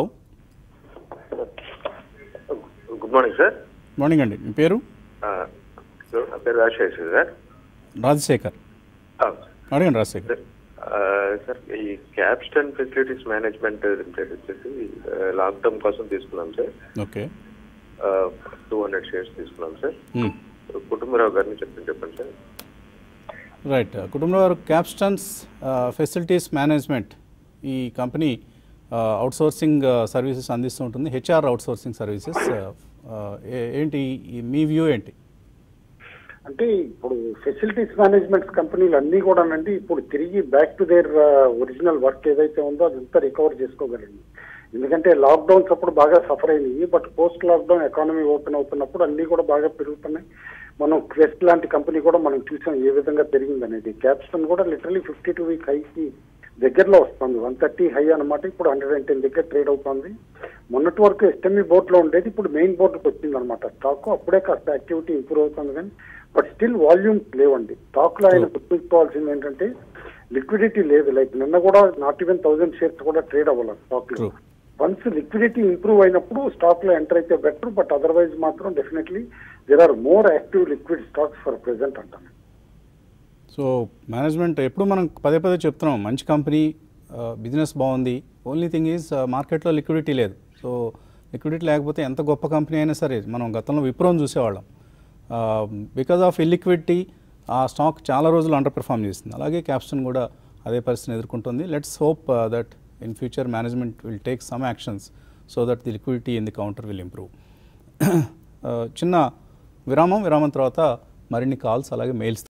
good morning sir. Morning అండి, మీ పేరు? నా పేరు రాజశేఖర్ సార్. రాజశేఖర్, అడగండి రాజశేఖర్. సార్, ఈ క్యాప్స్టన్ ఫెసిలిటీస్ మేనేజ్మెంట్ లిమిటెడ్ వచ్చేసి లాంగ్ టర్మ్ కోసం తీసుకున్నాం సార్. ఓకే, 200 షేర్స్ తీసుకున్నాం సార్. కుటుంబరావు గారిని చెప్పండి sir. Right, Kutumba Rao Capstons facilities management ఈ కంపెనీ అవుట్సోర్సింగ్ సర్వీసెస్ అందిస్తూ ఉంటుంది, హెచ్ఆర్ అవుట్సోర్సింగ్ సర్వీసెస్. ఏంటి మీ వ్యూ ఏంటి? అంటే ఇప్పుడు ఫెసిలిటీస్ మేనేజ్మెంట్ కంపెనీలు అన్నీ కూడానండి ఇప్పుడు తిరిగి back to their original work ఏదైతే ఉందో అదంతా రికవర్ చేసుకోగలండి. ఎందుకంటే లాక్డౌన్స్ అప్పుడు బాగా సఫర్ అయినాయి, but post lockdown economy open అవుతున్నప్పుడు అన్నీ కూడా బాగా పెరుగుతున్నాయి. మనం క్వెస్ట్ లాంటి కంపెనీ కూడా మనం చూసాం ఏ విధంగా పెరిగింది అనేది. క్యాప్స్టన్ కూడా లిటరలీ 52 వీక్ హైకి దగ్గరలో వస్తుంది, 130 హై అనమాట. ఇప్పుడు 110 దగ్గర ట్రేడ్ అవుతుంది. మొన్నటి వరకు ఎస్ఎంఈ బోర్డులో ఉండేది, ఇప్పుడు మెయిన్ బోర్డుకి వచ్చింది అనమాట స్టాక్. అప్పుడే కాస్త యాక్టివిటీ ఇంప్రూవ్ అవుతుంది, కానీ బట్ స్టిల్ వాల్యూమ్స్ లేవండి స్టాక్ లో. ఆయన గుర్తుంచుకోవాల్సింది ఏంటంటే లిక్విడిటీ లేదు. లైక్ నిన్న కూడా నాట్ ఈవెన్ 1000 షేర్స్ కూడా ట్రేడ్ అవ్వాలి స్టాక్ లో. వన్స్ లిక్విడిటీ ఇంప్రూవ్ అయినప్పుడు స్టాక్ లో ఎంటర్ అయితే బెటర్, బట్ అదర్వైజ్ మాత్రం definitely there are more active liquid stocks for present అంటాను. సో మేనేజ్మెంట్ ఎప్పుడు మనం పదే పదే చెప్తున్నాం, మంచి కంపెనీ, బిజినెస్ బాగుంది, ఓన్లీ థింగ్ ఈజ్ మార్కెట్లో లిక్విడిటీ లేదు. సో లిక్విడిటీ లేకపోతే ఎంత గొప్ప కంపెనీ అయినా సరే, మనం గతంలో విప్రోని చూసేవాళ్ళం, బికాజ్ ఆఫ్ ఇల్లిక్విడిటీ ఆ స్టాక్ చాలా రోజులు అండర్ పెర్ఫామ్ చేస్తుంది. అలాగే క్యాప్స్టన్ కూడా అదే పరిస్థితిని ఎదుర్కొంటుంది. Let's hope that in future management will take some actions so that the liquidity in the counter will improve. చిన్న విరామం తర్వాత మరిన్ని కాల్స్ అలాగే మెయిల్స్.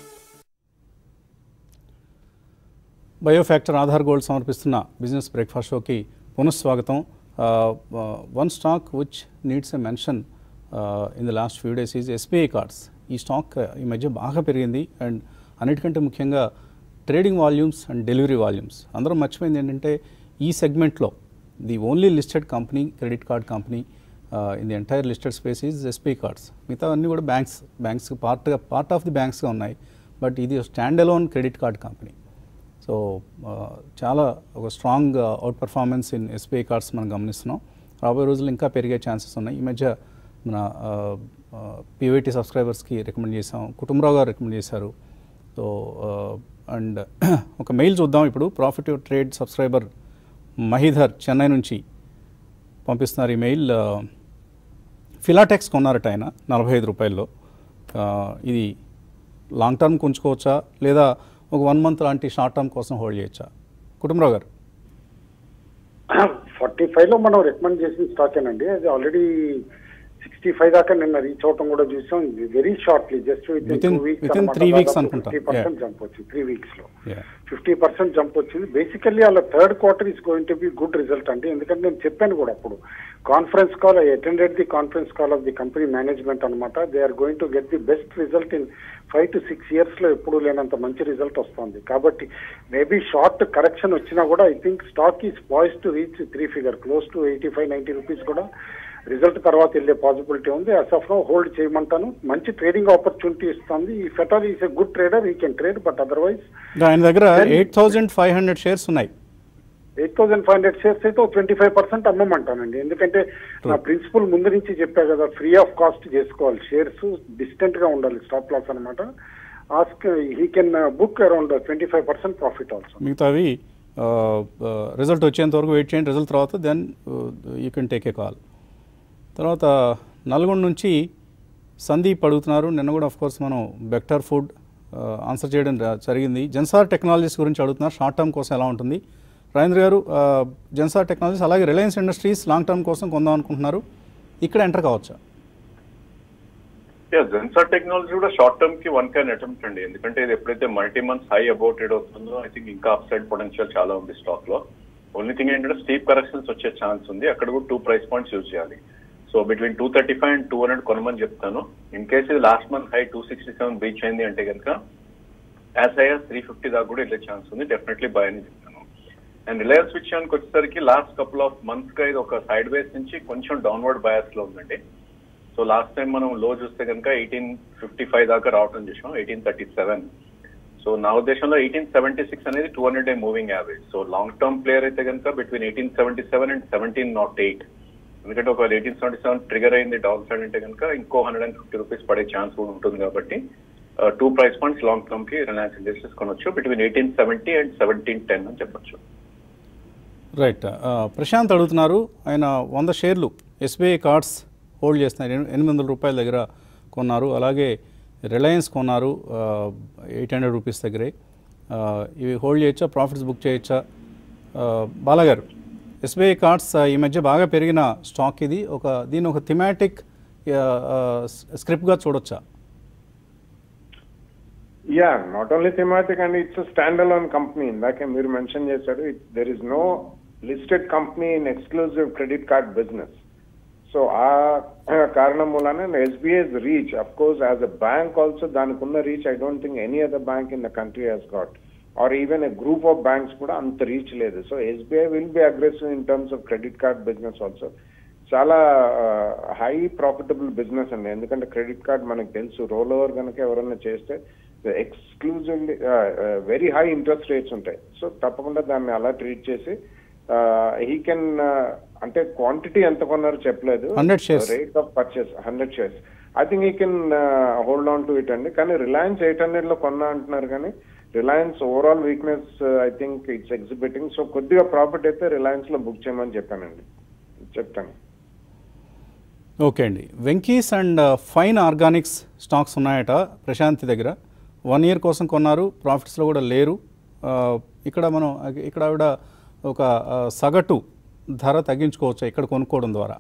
బయోఫ్యాక్టర్ ఆధార్ గోల్డ్ సమర్పిస్తున్న బిజినెస్ బ్రేక్ఫాస్ట్ షోకి పునఃస్వాగతం. One stock which needs a mention in the last few days is SBI cards. ఈ స్టాక్ ఈ మధ్య బాగా పెరిగింది, అండ్ అన్నిటికంటే ముఖ్యంగా trading volumes and delivery volumes. అందరం మర్చిపోయింది ఏంటంటే ఈ సెగ్మెంట్లో the only listed company, credit card company in the entire listed space is SBI cards. మిగతా అన్నీ కూడా బ్యాంక్స్ పార్ట్ ఆఫ్ ది బ్యాంక్స్గా ఉన్నాయి, బట్ ఇది stand alone credit card company. So చాలా ఒక strong outperformance in SBI cards మనం గమనిస్తున్నాం. రాబోయే రోజులు ఇంకా పెరిగే ఛాన్సెస్ ఉన్నాయి. ఈ మధ్య మన పీవైటీ సబ్స్క్రైబర్స్కి రికమెండ్ చేసాం, కుటుంబరావు గారు రికమెండ్ చేశారు. సో అండ్ ఒక మెయిల్ చూద్దాం ఇప్పుడు. Profit trade subscriber Mahidhar Chennai నుంచి పంపిస్తున్నారు ఈ మెయిల్. ఫిలాటెక్స్ కొన్నారట ఆయన 45 రూపాయల్లో. ఇది లాంగ్ టర్మ్ ఉంచుకోవచ్చా లేదా ఒక 1 మంత్ లాంటి షార్ట్ టర్మ్ కోసం హోల్డ్ చేయొచ్చా? కుటుంబరావు గారు. 45లో మనం రికమెండ్ చేసిన స్టాకేనండి. అది ఆల్రెడీ 65 దాకా నిన్న రీచ్ అవటం కూడా చూసాం. Very shortly, just within 3 weeks అనుకుంటా. 50% జంప్ వచ్చింది 3 weeks లో. 50% జంప్ వచ్చింది. బేసికల్లీ వాళ్ళ third quarter is going to be good result అండి. ఎందుకంటే నేను చెప్పాను కూడా అప్పుడు conference call, I attended the conference call of the company management అనమాట. They are going to get the best result in 5 to 6 years లో ఎప్పుడు లేనంత మంచి రిజల్ట్ వస్తుంది. కాబట్టి మేబీ షార్ట్ కరెక్షన్ వచ్చినా కూడా I think stock is poised to reach 3 figure, close to 85-90 rupees కూడా రిజల్ట్ తర్వాత వెళ్ళే పాసిబిలిటీ ఉంది. యాజ్ ఆఫ్ నౌ హోల్డ్ చేయమంటాను. మంచి ట్రేడింగ్ ఆపర్చునిటీ ఇస్తుంది. ఈ ఫెటర్ is a good trader, he can trade, but otherwise ఆయన దగ్గర 8,500 షేర్స్ ఉన్నాయి. 8,500 షేర్స్ అయితే 25% అమ్మమంటానండి. ఎందుకంటే నా ప్రిన్సిపల్ ముందు నుంచి చెప్పా కదా, ఫ్రీ ఆఫ్ కాస్ట్ చేసుకోవాలి. షేర్స్ డిస్టెంట్ గా ఉండాలి, స్టాప్ లాస్ అనమాట. Ask he can book around 25% profit also. మిగతావి రిజల్ట్ వచ్చేంత వరకు వెయిట్ చేయండి. రిజల్ట్ తర్వాత then you can take a call. తర్వాత నల్గొండ నుంచి సందీప్ అడుగుతున్నారు. నిన్న కూడా ఆఫ్ కోర్స్ మనం బెక్టర్ ఫుడ్ ఆన్సర్ చేయడం జరిగింది. జెన్సార్ టెక్నాలజీస్ గురించి అడుగుతున్నారు, షార్ట్ టర్మ్ కోసం ఎలా ఉంటుంది? రాజేంద్ర గారు, జెన్సార్ టెక్నాలజీస్ అలాగే రిలయన్స్ ఇండస్ట్రీస్ లాంగ్ టర్మ్ కోసం కొందాం అనుకుంటున్నారు, ఇక్కడ ఎంటర్ కావచ్చా? జెన్సార్ టెక్నాలజీ కూడా షార్ట్ టర్మ్ కి వన్ కైన్ అటెంప్ట్ అండి. ఎందుకంటే ఇది ఎప్పుడైతే multi months high about trade అవుతుందో ఐ థింక్ ఇంకా అప్ సైడ్ పొటెన్షియల్ చాలా ఉంది స్టాక్ లో. ఓన్లీ థింగ్ ఏంటంటే స్టీప్ కరెక్షన్స్ వచ్చే ఛాన్స్ ఉంది. అక్కడ కూడా 2 price points యూజ్ చేయాలి. సో బిట్వీన్ 235 and 200 కొనమని చెప్తాను. ఇన్ కేసు ఇది లాస్ట్ మంత్ హై 267 రీచ్ అయింది అంటే కనుక యాజ్ హై as 350 దాకా కూడా వెళ్ళే ఛాన్స్ ఉంది. డెఫినెట్లీ బై అని చెప్తాను. అండ్ రిలయన్స్ విషయానికి వచ్చేసరికి లాస్ట్ కపుల్ ఆఫ్ మంత్స్ గా ఇది ఒక సైడ్ వేస్ నుంచి కొంచెం డౌన్వర్డ్ బయాస్ లో ఉందండి. సో లాస్ట్ టైం మనం లో చూస్తే కనుక 1855 దాకా రావడం చూసాం, 1837. సో నా ఉద్దేశంలో 1876 అనేది 200-day moving average. So long term player అయితే కనుక బిట్వీన్ 1877 and 1708. ఎందుకంటే ఒక 1877 ట్రిగర్ అయింది డౌన్ సైడ్ అంటే కనుక ఇంకో 150 రూపీస్ పడే ఛాన్స్ కూడా ఉంటుంది. కాబట్టి 2 price points లాంగ్ టర్మ్ కి రిలయన్స్ ఇండస్ట్రీస్ కొనొచ్చు బిట్వీన్ 1870 and 1710 అని చెప్పొచ్చు. రైట్. ప్రశాంత్ అడుగుతున్నారు, ఆయన 100 షేర్లు ఎస్బీఐ కార్డ్స్ హోల్డ్ చేస్తున్నారు, 800 రూపాయల దగ్గర కొన్నారు. అలాగే రిలయన్స్ కొన్నారు 800 రూపీస్ దగ్గరే. ఇవి హోల్డ్ చేయొచ్చా, ప్రాఫిట్స్ బుక్ చేయొచ్చా? బాలాగారు, ఎస్బీఐ కార్డ్స్ ఈ మధ్య బాగా పెరిగిన స్టాక్ ఇది. దీన్ని ఒక థిమాటిక్ స్క్రిప్ట్గా చూడొచ్చా? Yeah, not only thematic and it's stand alone company. ఇందాకే మీరు మెన్షన్ చేశారు, there is no listed company in exclusive credit card business. So ఆ కారణం మూలానే SBI's reach, of course as a bank also దానికి ఉన్న reach I don't think any other bank in the country has got, or even a group of banks కూడా అంత రీచ్ లేదు. So SBI will be aggressive in terms of credit card business also. చాలా హై ప్రాఫిటబుల్ బిజినెస్ అండి. ఎందుకంటే క్రెడిట్ కార్డ్ మనకు తెలుసు, రోల్ ఓవర్ కనుక ఎవరైనా చేస్తే exclusively very high interest rates ఉంటాయి. సో తప్పకుండా దాన్ని అలా ట్రీట్ చేసి హీ కెన్, అంటే క్వాంటిటీ ఎంత కొన్నారో చెప్పలేదు, rate of purchase 100 shares. I think he can hold on to it అండి. కానీ రిలయన్స్ 800 లో కొన్నా అంటున్నారు, కానీ Reliance overall weakness I think it's exhibiting. So కొద్దిగా ప్రాఫిట్ అయితే రిలయన్స్ లో బుక్ చేయమని చెప్తాను. ఓకే అండి. Venky's and Fine Organics stocks ఉన్నాయట ప్రశాంతి దగ్గర. 1 year కోసం కొన్నారు, ప్రాఫిట్స్లో కూడా లేరు. ఇక్కడ ఆవిడ ఒక సగటు ధర తగ్గించుకోవచ్చు ఇక్కడ కొనుక్కోవడం ద్వారా.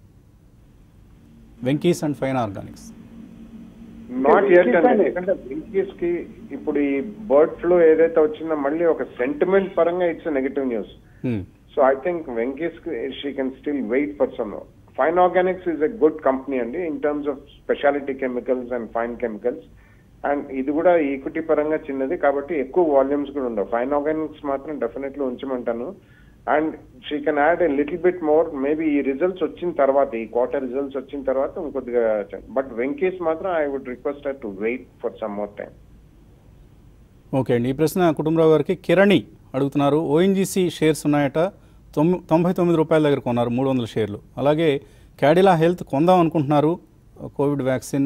Venky's and Fine Organics not yet అండి. ఎందుకంటే వెంకీస్ కి ఇప్పుడు ఈ బర్డ్ ఫ్లూ ఏదైతే వచ్చిందో మళ్ళీ ఒక సెంటిమెంట్ పరంగా it's negative news. So I think Venky's she can still wait for some. Fine Organics is a good company అండి in terms of speciality chemicals and fine chemicals. And ఇది కూడా ఈక్విటీ పరంగా చిన్నది కాబట్టి ఎక్కువ వాల్యూమ్స్ కూడా ఉండవు. ఫైన్ ఆర్గానిక్స్ మాత్రం డెఫినెట్లీ ఉంచమంటాను. And she can add a little bit more maybe ఈ రిజల్ట్స్ వచ్చిన తర్వాత, ఈ క్వార్టర్ రిజల్ట్స్ వచ్చిన తర్వాత ఇంకొద్దిగా. బట్ వెంకీస్ మాత్రం I would request to wait for some more time. Okay అండి. ఈ ప్రశ్న కుటుంబరావు గారికి. కిరణి అడుగుతున్నారు, ఓఎన్జీసీ షేర్స్ ఉన్నాయట, 99 రూపాయల దగ్గర కొన్నారు 300 షేర్లు. అలాగే క్యాడిలా హెల్త్ కొందాం అనుకుంటున్నారు, కోవిడ్ వ్యాక్సిన్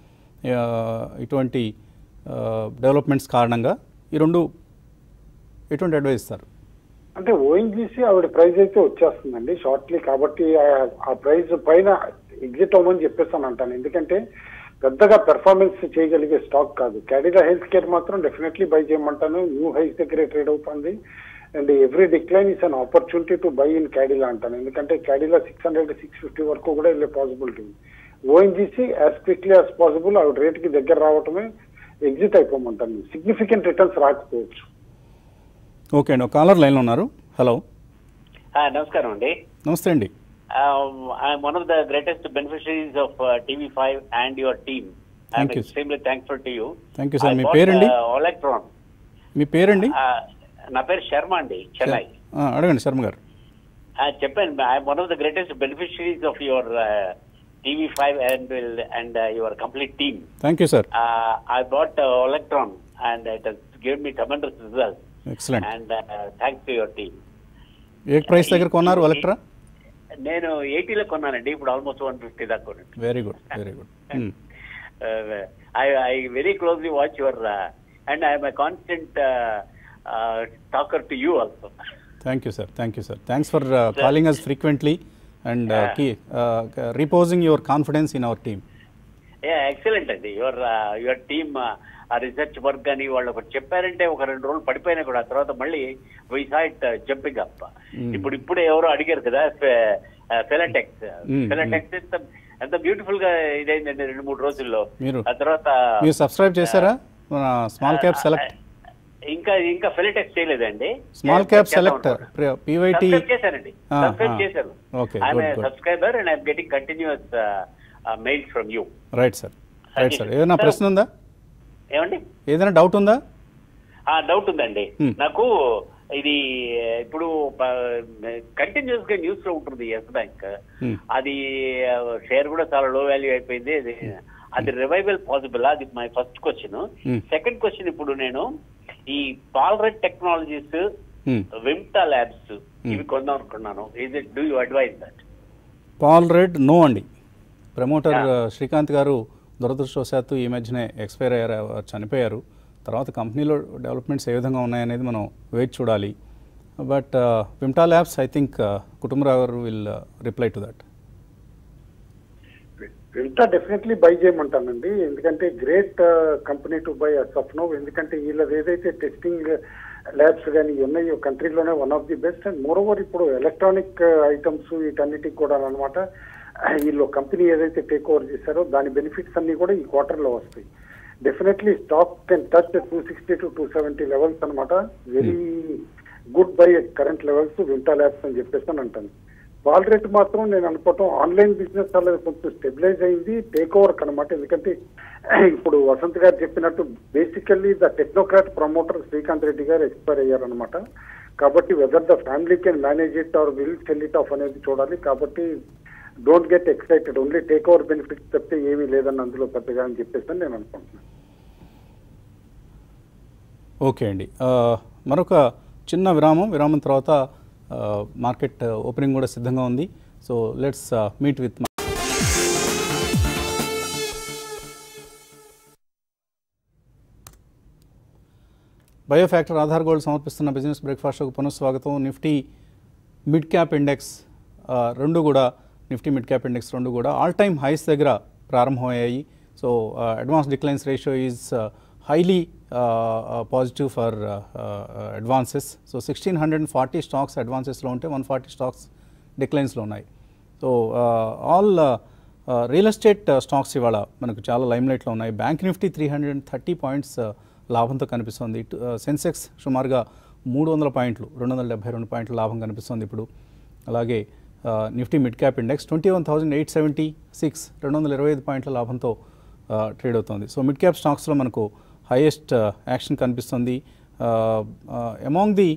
ఇటువంటి డెవలప్మెంట్స్ కారణంగా. ఈ రెండు ఎటువంటి అడ్వైస్ ఇస్తారు? అంటే ఓఎన్జీసీ ఆవిడ ప్రైస్ అయితే వచ్చేస్తుందండి షార్ట్లీ. కాబట్టి ఆ ప్రైస్ పైన ఎగ్జిట్ అవ్వమని చెప్పేస్తాను అంటాను. ఎందుకంటే పెద్దగా పెర్ఫార్మెన్స్ చేయగలిగే స్టాక్ కాదు. క్యాడిలా హెల్త్ కేర్ మాత్రం డెఫినెట్లీ బై చేయమంటాను. న్యూ హైస్ దగ్గరే ట్రేడ్ అవుతుంది. And every decline is an opportunity to buy in Cadila అంటాను. ఎందుకంటే క్యాడిలా 600-650 వరకు కూడా వెళ్ళే పాసిబిలిటీ ఉంది. ONGC as quickly as possible ఆవిడ రేట్కి దగ్గర రావటమే ఎగ్జిట్ అయిపోమంటాను. సిగ్నిఫికెంట్ రిటర్న్స్ రాకపోవచ్చు. ఓకే అండి. ఒక కాలర్ లైన్లో ఉన్నారు. హలో, నమస్కారం అండి. నమస్తే అండి. I'm one of the greatest beneficiaries of TV5 and your team. I'm extremely thankful to you. Thank you, sir. మీ పేరండి? Electron. మీ పేరండి? నా పేరు శర్మ అండి, చెన్నై. అడగండి శర్మ గారు. చెప్పండి. I'm one of the greatest beneficiaries of your TV5 and your complete team. Thank you, sir. I bought Electron and it has given me tremendous results. Excellent. And thanks to your team. ఏ ప్రైస్ దగ్గర కొన్నారు ఎలక్ట్రా? నేను 80లో కొన్నానండి. ఇప్పుడు ఆల్మోస్ట్ 150 దాకా కొన్నాను. Very good, very good. I very closely watch your and I am a constant talker to you also. Thank you, sir. Thank you, sir. Thanks for calling us frequently and reposing your confidence in our team. Yeah, excellent అండి. your team ఆ రిసెర్చ్ వర్క్ అని వాళ్ళు ఒకటి చెప్పారంటే ఒక 2 రోజులు పడిపోయినా కూడా తర్వాత మళ్ళీ we saw it jumping up. ఇప్పుడే ఎవరో అడిగారు కదా ఫెలటెక్స్ ఎంత బ్యూటిఫుల్ గా ఇదైందండి 2-3 రోజుల్లో. ఆ తర్వాత మీరు సబ్స్క్రైబ్ చేశారా స్మాల్ క్యాప్ సెలెక్ట్? ఇంకా ఫిలిటెక్స్ చేయలేదండి. స్మాల్ క్యాప్ సెలెక్ట్ పివైటి చేశానండి, సబ్స్క్రైబ్ చేశాను. I'm subscriber and I'm getting continuous mails from you. Right sir, right sir. ఏదైనా ప్రశ్న ఉందా? ఏమండి, ఏదైనా డౌట్ ఉందా? డౌట్ ఉందండి నాకు. ఇది ఇప్పుడు కంటిన్యూస్ గా న్యూస్ లో ఉంటుంది ఎస్ బ్యాంక్, అది షేర్ కూడా చాలా లో వాల్యూ అయిపోయింది. అది రివైవల్ పాసిబుల్? అది my first question. Second question, ఇప్పుడు నేను ఈ పాల్రెడ్ టెక్నాలజీస్, విమ్టా ల్యాబ్స్ ఇవి కొందాం అనుకున్నాను. Is it, do you advise that? పాల్రెడ్ నో అండి. ప్రమోటర్ శ్రీకాంత్ గారు దురదృష్టవశాత్తు ఈ మధ్యనే ఎక్స్పైర్ అయ్యారు, చనిపోయారు. తర్వాత కంపెనీలో డెవలప్మెంట్స్ ఏ విధంగా ఉన్నాయనేది మనం వేచి చూడాలి. But Vimta labs I think Kutumba Rao గారు will reply to that. Vimta definitely buy చేయమంటానండి, ఎందుకంటే great company to buy as of now. ఎందుకంటే వీళ్ళది ఏదైతే టెస్టింగ్ ల్యాబ్స్ కానీ ఉన్నాయో కంట్రీలోనే one of the best. And moreover ఇప్పుడు ఎలక్ట్రానిక్ ఐటమ్స్ వీటన్నిటికి కూడా అనమాట వీళ్ళు కంపెనీ ఏదైతే టేక్ ఓవర్ చేశారో దాని బెనిఫిట్స్ అన్ని కూడా ఈ క్వార్టర్లో వస్తాయి. Definitely stock can touch 260 to 270 levels అనమాట. Very good buy current levels Vimta labs అని చెప్పేసి అని అంటాను. పాల్రెడ్ మాత్రం నేను అనుకోవటం ఆన్లైన్ బిజినెస్ అలా కొంచెం స్టెబిలైజ్ అయింది టేక్ ఓవర్ అనమాట. ఎందుకంటే ఇప్పుడు వసంత్ గారు చెప్పినట్టు basically the technocrat promoter Srikanth Reddy గారు ఎక్స్పైర్ అయ్యారనమాట. కాబట్టి whether the family can manage it or will sell it off అనేది చూడాలి. కాబట్టి don't get excited, only takeover benefits చెప్తే ఏమీ లేదని అందులో పెద్దగా అని చెప్పేసి నేను అనుకుంటున్నాను. ఓకే అండి, మరొక చిన్న విరామం తర్వాత మార్కెట్ ఓపెనింగ్ కూడా సిద్ధంగా ఉంది. So let's meet with biofactor Aadhaar gold సమర్పిస్తున్న బిజినెస్ బ్రేక్ఫాస్ట్ షోకు పునఃస్వాగతం. Nifty mid cap index Nifty mid cap index రెండు కూడా ఆల్ టైమ్ హైస్ దగ్గర ప్రారంభమయ్యాయి. So advance declines ratio is highly positive for advances. So 1640 stocks అడ్వాన్సెస్లో ఉంటే 140 స్టాక్స్ డిక్లైన్స్లో ఉన్నాయి. So all real estate stocks ఇవాళ మనకు చాలా లైమ్లైట్లో ఉన్నాయి. బ్యాంక్ నిఫ్టీ 330 పాయింట్స్ లాభంతో కనిపిస్తుంది. సెన్సెక్స్ సుమారుగా 300 పాయింట్లు 272 పాయింట్ల లాభం కనిపిస్తుంది ఇప్పుడు. అలాగే నిఫ్టీ మిడ్ క్యాప్ ఇండెక్స్ 21,876 225 పాయింట్ల లాభంతో ట్రేడ్ అవుతుంది. సో మిడ్ క్యాప్ స్టాక్స్లో మనకు హైయెస్ట్ యాక్షన్ కనిపిస్తుంది. అమాంగ్ ది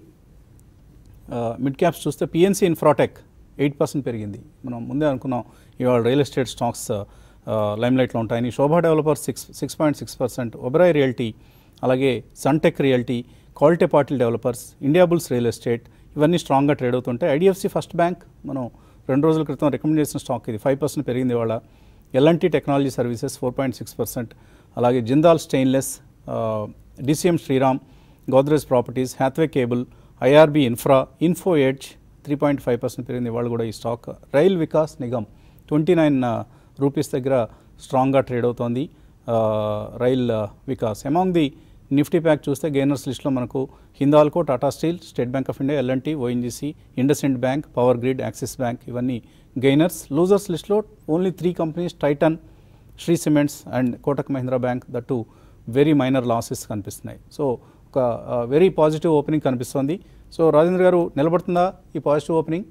మిడ్ క్యాప్స్ చూస్తే పిఎన్సి ఇన్ఫ్రాటెక్ 8% పెరిగింది. మనం ముందే అనుకున్నాం ఇవాళ రియల్ ఎస్టేట్ స్టాక్స్ లైమ్లైట్లో ఉంటాయని. శోభా డెవలపర్స్ 6.6%, ఒబెరాయ్ రియల్టీ, అలాగే Sunteck realty, quality Patil developers, India bulls real estate ఇవన్నీ స్ట్రాంగ్గా ట్రేడ్ అవుతుంటాయి. ఐడిఎఫ్సి ఫస్ట్ బ్యాంక్ మనం 2 రోజుల క్రితం రికమెండ్ చేసిన స్టాక్, ఇది 5% పెరిగింది ఇవాళ. ఎల్ఎన్టీ టెక్నాలజీ సర్వీసెస్ 4.6%, అలాగే Jindal stainless, DCM Shriram, Godrej properties, Hathway cable, IRB infra, info edge 3.5% పెరిగింది ఇవాళ కూడా ఈ stock. Rail Vikas Nigam 29 rupees దగ్గర స్ట్రాంగ్గా ట్రేడ్ అవుతోంది rail Vikas. Among the Nifty pack చూస్తే గెయినర్స్ లిస్ట్లో మనకు Hindalco, Tata steel, state bank of India, L N T, ONGC, IndusInd bank, power grid, axis bank ఇవన్నీ గెయినర్స్. లూజర్స్ లిస్ట్లో only 3 companies, Titan, Shri cements and Kotak Mahindra bank, that to very minor losses కనిపిస్తున్నాయి. సో ఒక వెరీ పాజిటివ్ ఓపెనింగ్ కనిపిస్తుంది. సో రాజేంద్ర గారు, నిలబడుతుందా ఈ పాజిటివ్ ఓపెనింగ్?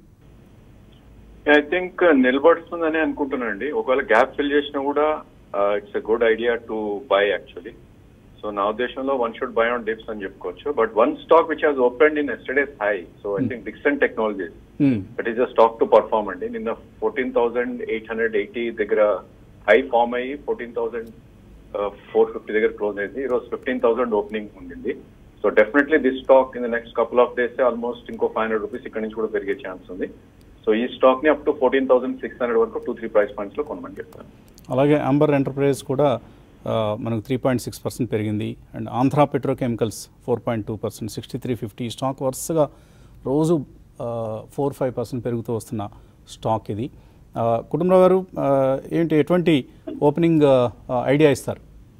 ఐ థింక్ నిలబడుతుందని అనుకుంటున్నానండి. ఒకవేళ గ్యాప్ ఫిల్ చేసినా కూడా it's a good idea to buy actually. So నా ఉద్దేశంలో one should buy on dips అని చెప్పుకోవచ్చు. But one stock which has opened in yesterday's high, so I think Dixon technologies that is a stock to perform అండి. నిన్న 14,880 దగ్గర హై ఫామ్ అయ్యి 14,450 దగ్గర క్లోజ్ అయింది. ఈరోజు 15,000 ఓపెనింగ్ ఉండింది. So definitely this stock in the next couple of days almost ఇంకో 500 రూపీస్ ఇక్కడ నుంచి కూడా పెరిగే ఛాన్స్ ఉంది. సో ఈ స్టాక్ ని అప్ టు 14,600 వరకు 2-3 ప్రైస్ పాయింట్స్ లో కొనమని చెప్తాను. అలాగే అంబర్ ఎంటర్ప్రైజ్ కూడా మనకు 3.6% పెరిగింది. అండ్ ఆంధ్ర పెట్రోకెమికల్స్ 4.2%, 6350 స్టాక్ వరుసగా రోజు 4-5% పెరుగుతూ వస్తున్న స్టాక్ ఇది. కుటుంబరావు గారు, ఎటువంటి ఓపెనింగ్ ఐడియా ఇస్తారు?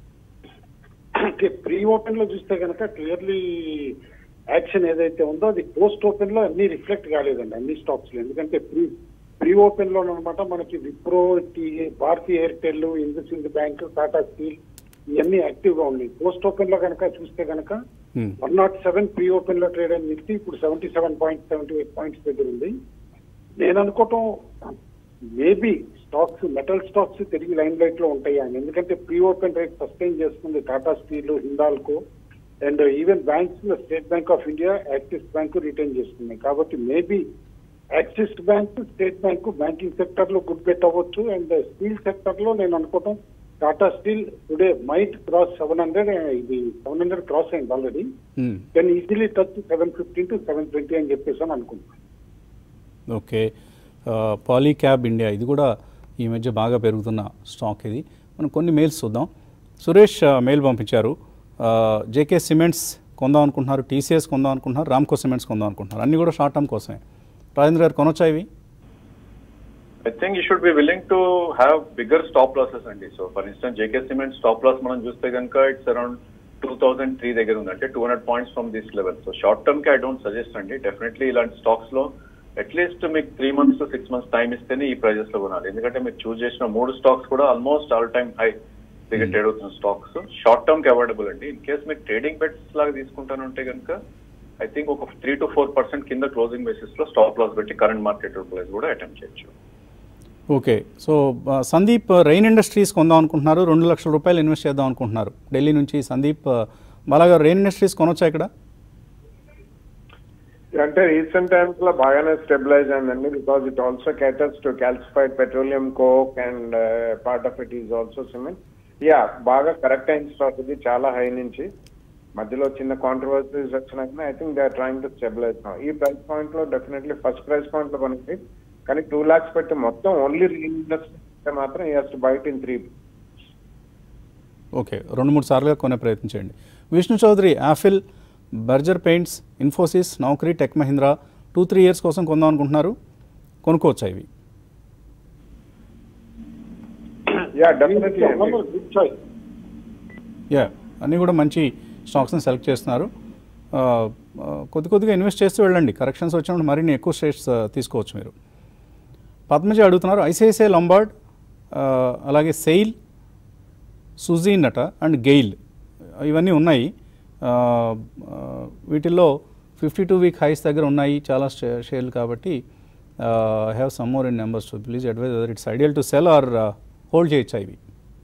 ప్రీ ఓపెన్ లో చూస్తే కనుక క్లియర్లీ యాక్షన్ ఏదైతే ఉందో అది పోస్ట్ ఓపెన్ లో అన్ని రిఫ్లెక్ట్ కాలేదండి అన్ని స్టాక్స్ లో. ఎందుకంటే ప్రీ ఓపెన్ లో అనమాట మనకి విప్రో, భారతీ ఎయిర్టెల్, ఇండస్ఇండ్ బ్యాంక్, టాటా స్టీల్ ఇవన్నీ యాక్టివ్ గా ఉన్నాయి. పోస్ట్ ఓపెన్ లో కనుక చూస్తే కనుక 107 ప్రీ ఓపెన్ లో ట్రేడ్ అయిన నిఫ్టీ ఇప్పుడు 77.78 పాయింట్స్ దగ్గర ఉంది. నేను అనుకోవటం మేబీ స్టాక్స్, మెటల్ స్టాక్స్ తిరిగి లైన్ లైట్ లో ఉంటాయి అని, ఎందుకంటే ప్రీ ఓపెన్ రేట్ సస్టైన్ చేస్తుంది Tata steel, Hindalco and even banks లో state bank of India, axis bank retain చేస్తున్నాయి. కాబట్టి maybe axis bank, state bank banking sector లో గుడ్ బెట్ అవ్వచ్చు. అండ్ స్టీల్ సెక్టర్ లో నేను అనుకోవటం Tata steel today might cross 700, ఇది 700 క్రాస్ అయింది already, can easily touch 715 to 720 అని చెప్పేసి అని అనుకుంటున్నాను. ఓకే, పాలీక్యాబ్ ఇండియా ఇది కూడా ఈ మధ్య బాగా పెరుగుతున్న స్టాక్. ఇది మనం కొన్ని మెయిల్స్ చూద్దాం. సురేష్ మెయిల్ పంపించారు, జేకే సిమెంట్స్ కొందాం అనుకుంటున్నారు, టీసీఎస్ కొందాం అనుకుంటున్నారు, రామ్కో సిమెంట్స్ కొందాం అనుకుంటున్నారు, అన్నీ కూడా షార్ట్ టర్మ్ కోసమే. రాజేంద్ర గారు కొనొచ్చా ఇవి? I think you should be willing to have bigger stop losses అండి. So for instance JK cement stop loss మనం చూస్తే కనుక ఇట్స్ అరౌండ్ 2003 దగ్గర ఉంది, అంటే 200 points from this level. So short term కి ఐ డోంట్ సజెస్ట్ అండి. డెఫినెట్లీ ఇలాంటి స్టాక్స్ లో అట్లీస్ట్ మీకు 3 months to 6 months టైం ఇస్తేనే ఈ ప్రైజెస్ లో కొనాలి. ఎందుకంటే మీరు చూస్ చేసిన 3 స్టాక్స్ కూడా ఆల్మోస్ట్ ఆల్ టైమ్ హై దగ్గర ట్రేడ్ అవుతున్న స్టాక్స్. షార్ట్ టర్మ్ కి అవైలబుల్ అండి. ఇన్ కేస్ మీరు ట్రేడింగ్ బెట్స్ లాగా తీసుకుంటానంటే కనుక ఐ థింక్ ఒక 3 to 4% కింద క్లోజింగ్ బేసిస్ లో స్టాప్ లాస్ పెట్టి కరెంట్ మార్కెట్ ప్రైస్ కూడా అటెంప్ట్ చేయొచ్చు. Okay, so Sandeep rain industries కొందాం అనుకుంటున్నారు, 2 లక్షల రూపాయలు ఇన్వెస్ట్ చేద్దాం అనుకుంటున్నారు. ఢిల్లీ నుంచి సందీప్ బాలాగారు, రెయిన్ ఇండస్ట్రీస్ కొనొచ్చా ఇక్కడ? అంటే రీసెంట్ టైమ్స్ లో బాగానే స్టెబిలైజ్ అయిందండి, because it also caters to calcified petroleum coke and part of it is also cement. Yeah, బాగా కరెక్ట్ అయిన స్టాక్ ఇది, చాలా హై నుంచి మధ్యలో చిన్న కాంట్రవర్సీస్ వచ్చినాక I think they are trying to stabilise now. ఈ ప్రైస్ పాయింట్ లో డెఫినెట్లీ ఫస్ట్ ప్రైస్ పాయింట్ లో మనకి, కానీ 2 lakhs పెట్టి మొత్తం ఓన్లీ రీఇన్వెస్ట్ మాత్రం he has to buy it in 3. Okay, 2-3 సార్లుగా కొనే ప్రయత్నించండి. Vishnu Chaudhary, Affle, Berger paints, Infosys, Naukri, tech Mahindra 2-3 years కోసం కొందాం అనుకుంటున్నారు, కొనుక్కోవచ్చా ఇవి? Yeah, definitely good choice. Yeah, అన్నీ కూడా మంచి స్టాక్స్ని సెలెక్ట్ చేస్తున్నారు. కొద్దిగా ఇన్వెస్ట్ చేస్తూ వెళ్ళండి, కరెక్షన్స్ వచ్చినప్పుడు మరిన్ని ఎక్కువ షేర్స్ తీసుకోవచ్చు మీరు. పద్మజ అడుగుతున్నారు, ఐసిఐసిఐ లంబార్డ్, అలాగే సెయిల్, సుజీన్ అట అండ్ గెయిల్ ఇవన్నీ ఉన్నాయి. వీటిల్లో 52-week హైస్ దగ్గర ఉన్నాయి చాలా షేర్లు. కాబట్టి I have some more in numbers, so please advise whether it's ideal to sell or hold చేయొచ్చా ఇవి?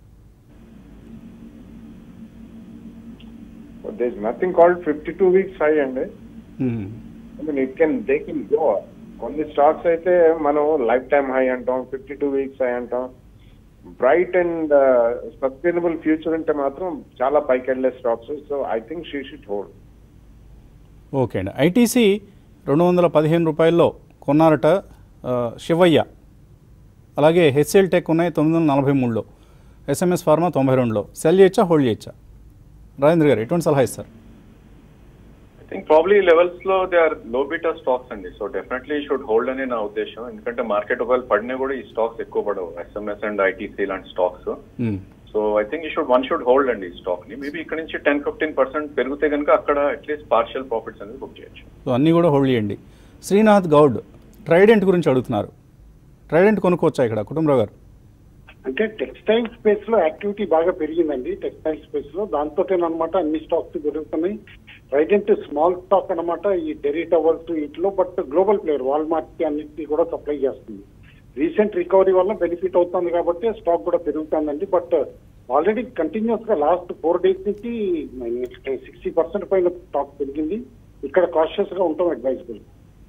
there is nothing called 52 weeks high అండి. I mean they can go. కొన్ని స్టాక్స్ అయితే మనం లైఫ్ టైమ్ హై అంటాం, 52 weeks హై అంటాం. బ్రైట్ అండ్ సస్టైనబుల్ ఫ్యూచర్ అంటే మాత్రం చాలా పైకి వెళ్ళే stocks. So I think she should hold. Okay అండి, ఐటీసీ 215 రూపాయల్లో కొన్నారట శివయ్య, అలాగే హెచ్సిఎల్ టెక్ ఉన్నాయి 943లో, ఎస్ఎంఎస్ ఫార్మా 92లో. సెల్ చేయొచ్చా, హోల్డ్ చేయొచ్చా? రాజేంద్ర గారు ఎటువంటి సలహా ఇస్తారు? ఐ థింక్ ప్రాబ్లీ లెవెల్స్ లో they are low beta stocks అండి. సో డెఫినెట్లీ షుడ్ హోల్డ్ అని నా ఉద్దేశం. ఎందుకంటే మార్కెట్ ఒకవేళ పడినా కూడా ఈ స్టాక్స్ ఎక్కువ పడవు, ఎస్ఎంఎస్ అండ్ ఐటీసీ లాంటి stocks. So I think one should hold అండి ఈ స్టాక్ ని. మేబీ ఇక్కడ నుంచి 10-15% పెరిగితే కనుక అక్కడ అట్లీస్ట్ పార్షియల్ ప్రాఫిట్స్ అనేది బుక్ చేయొచ్చు. సో అన్నీ కూడా హోల్డ్ చేయండి. శ్రీనాథ్ గౌడ్ ట్రైడెంట్ గురించి అడుగుతున్నారు, ట్రైడెంట్ కొనుక్కోవచ్చా ఇక్కడ కుటుంబరావు గారు? అంటే టెక్స్టైల్ స్పేస్ లో యాక్టివిటీ బాగా పెరిగిందండి. టెక్స్టైల్ స్పేస్ లో దాంతోటేనమాట అన్ని స్టాక్స్ పెరుగుతున్నాయి. ట్రైడెంట్ స్మాల్ స్టాక్ అనమాట ఈ డెరీ టవర్స్ వీటిలో, బట్ గ్లోబల్ ప్లేయర్ వాల్మార్ట్ కి అన్నిటికీ కూడా సప్లై చేస్తుంది. రీసెంట్ రికవరీ వల్ల బెనిఫిట్ అవుతుంది కాబట్టి స్టాక్ కూడా పెరుగుతుందండి. బట్ ఆల్రెడీ కంటిన్యూస్ గా లాస్ట్ 4 days నుంచి 60% పైన స్టాక్ పెరిగింది. ఇక్కడ కాషియస్ గా ఉంటాం అడ్వైజబుల్.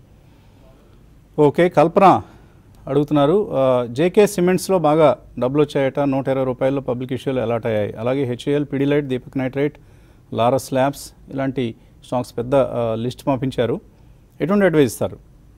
ఓకే, కల్పన అడుగుతున్నారు, జేకే సిమెంట్స్లో బాగా డబ్బులు వచ్చాయట, 120 రూపాయల్లో పబ్లిక్ ఇష్యూలు అలాట్ అయ్యాయి. అలాగే HAL, Pidilite, Deepak nitrite, Laurus labs ఇలాంటి స్టాక్స్ పెద్ద లిస్ట్ పంపించారు. ఎటువంటి అడ్వైజ్ ఇస్తారు?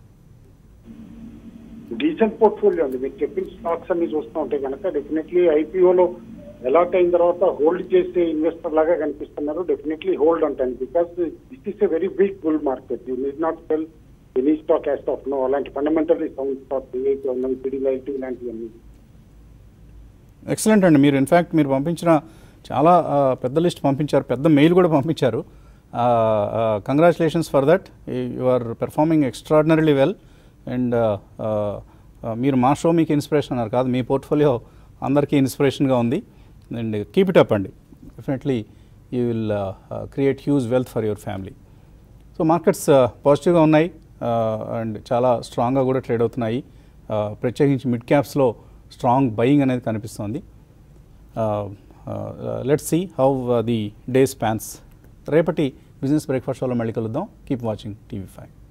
డీసెంట్ పోర్ట్ఫోలియో అండి. మీరు చెప్పిన స్టాక్స్ అన్ని చూస్తూ ఉంటే కనుక డెఫినెట్లీ ఐపీఓలో అలాట్ అయిన తర్వాత హోల్డ్ చేసే ఇన్వెస్టర్ లాగా కనిపిస్తున్నారు. డెఫినెట్లీ హోల్డ్ అంటాను, because this is a very big bull market. You need not sell any stock as of now. అలాంటి ఫండమెంటల్లీ సౌండ్ స్టాక్స్ ఏవైతే ఉన్నాయి, పిడిలైట్ ఇలాంటివన్నీ. ఎక్సలెంట్ అండి. మీరు ఇన్ఫ్యాక్ట్ మీరు పంపించిన చాలా పెద్ద లిస్ట్ పంపించారు, పెద్ద మెయిల్ కూడా పంపించారు. Congratulations for that. You are performing extraordinarily well. And మీరు మా షో మీకు ఇన్స్పిరేషన్ అన్నారు కాదు, మీ పోర్ట్ఫోలియో అందరికీ ఇన్స్పిరేషన్గా ఉంది. అండ్ కీప్ ఇట్ అప్ అండి. Definitely you will create huge wealth for your family. So markets పాజిటివ్గా ఉన్నాయి అండ్ చాలా స్ట్రాంగ్గా కూడా ట్రేడ్ అవుతున్నాయి. ప్రత్యేకించి మిడ్ క్యాప్స్లో స్ట్రాంగ్ బయింగ్ అనేది కనిపిస్తోంది. Let's see how the day spans. రేపటి బిజినెస్ బ్రేక్ఫాస్ట్ షోలో మళ్ళీ కలుద్దాం. Keep watching TV5.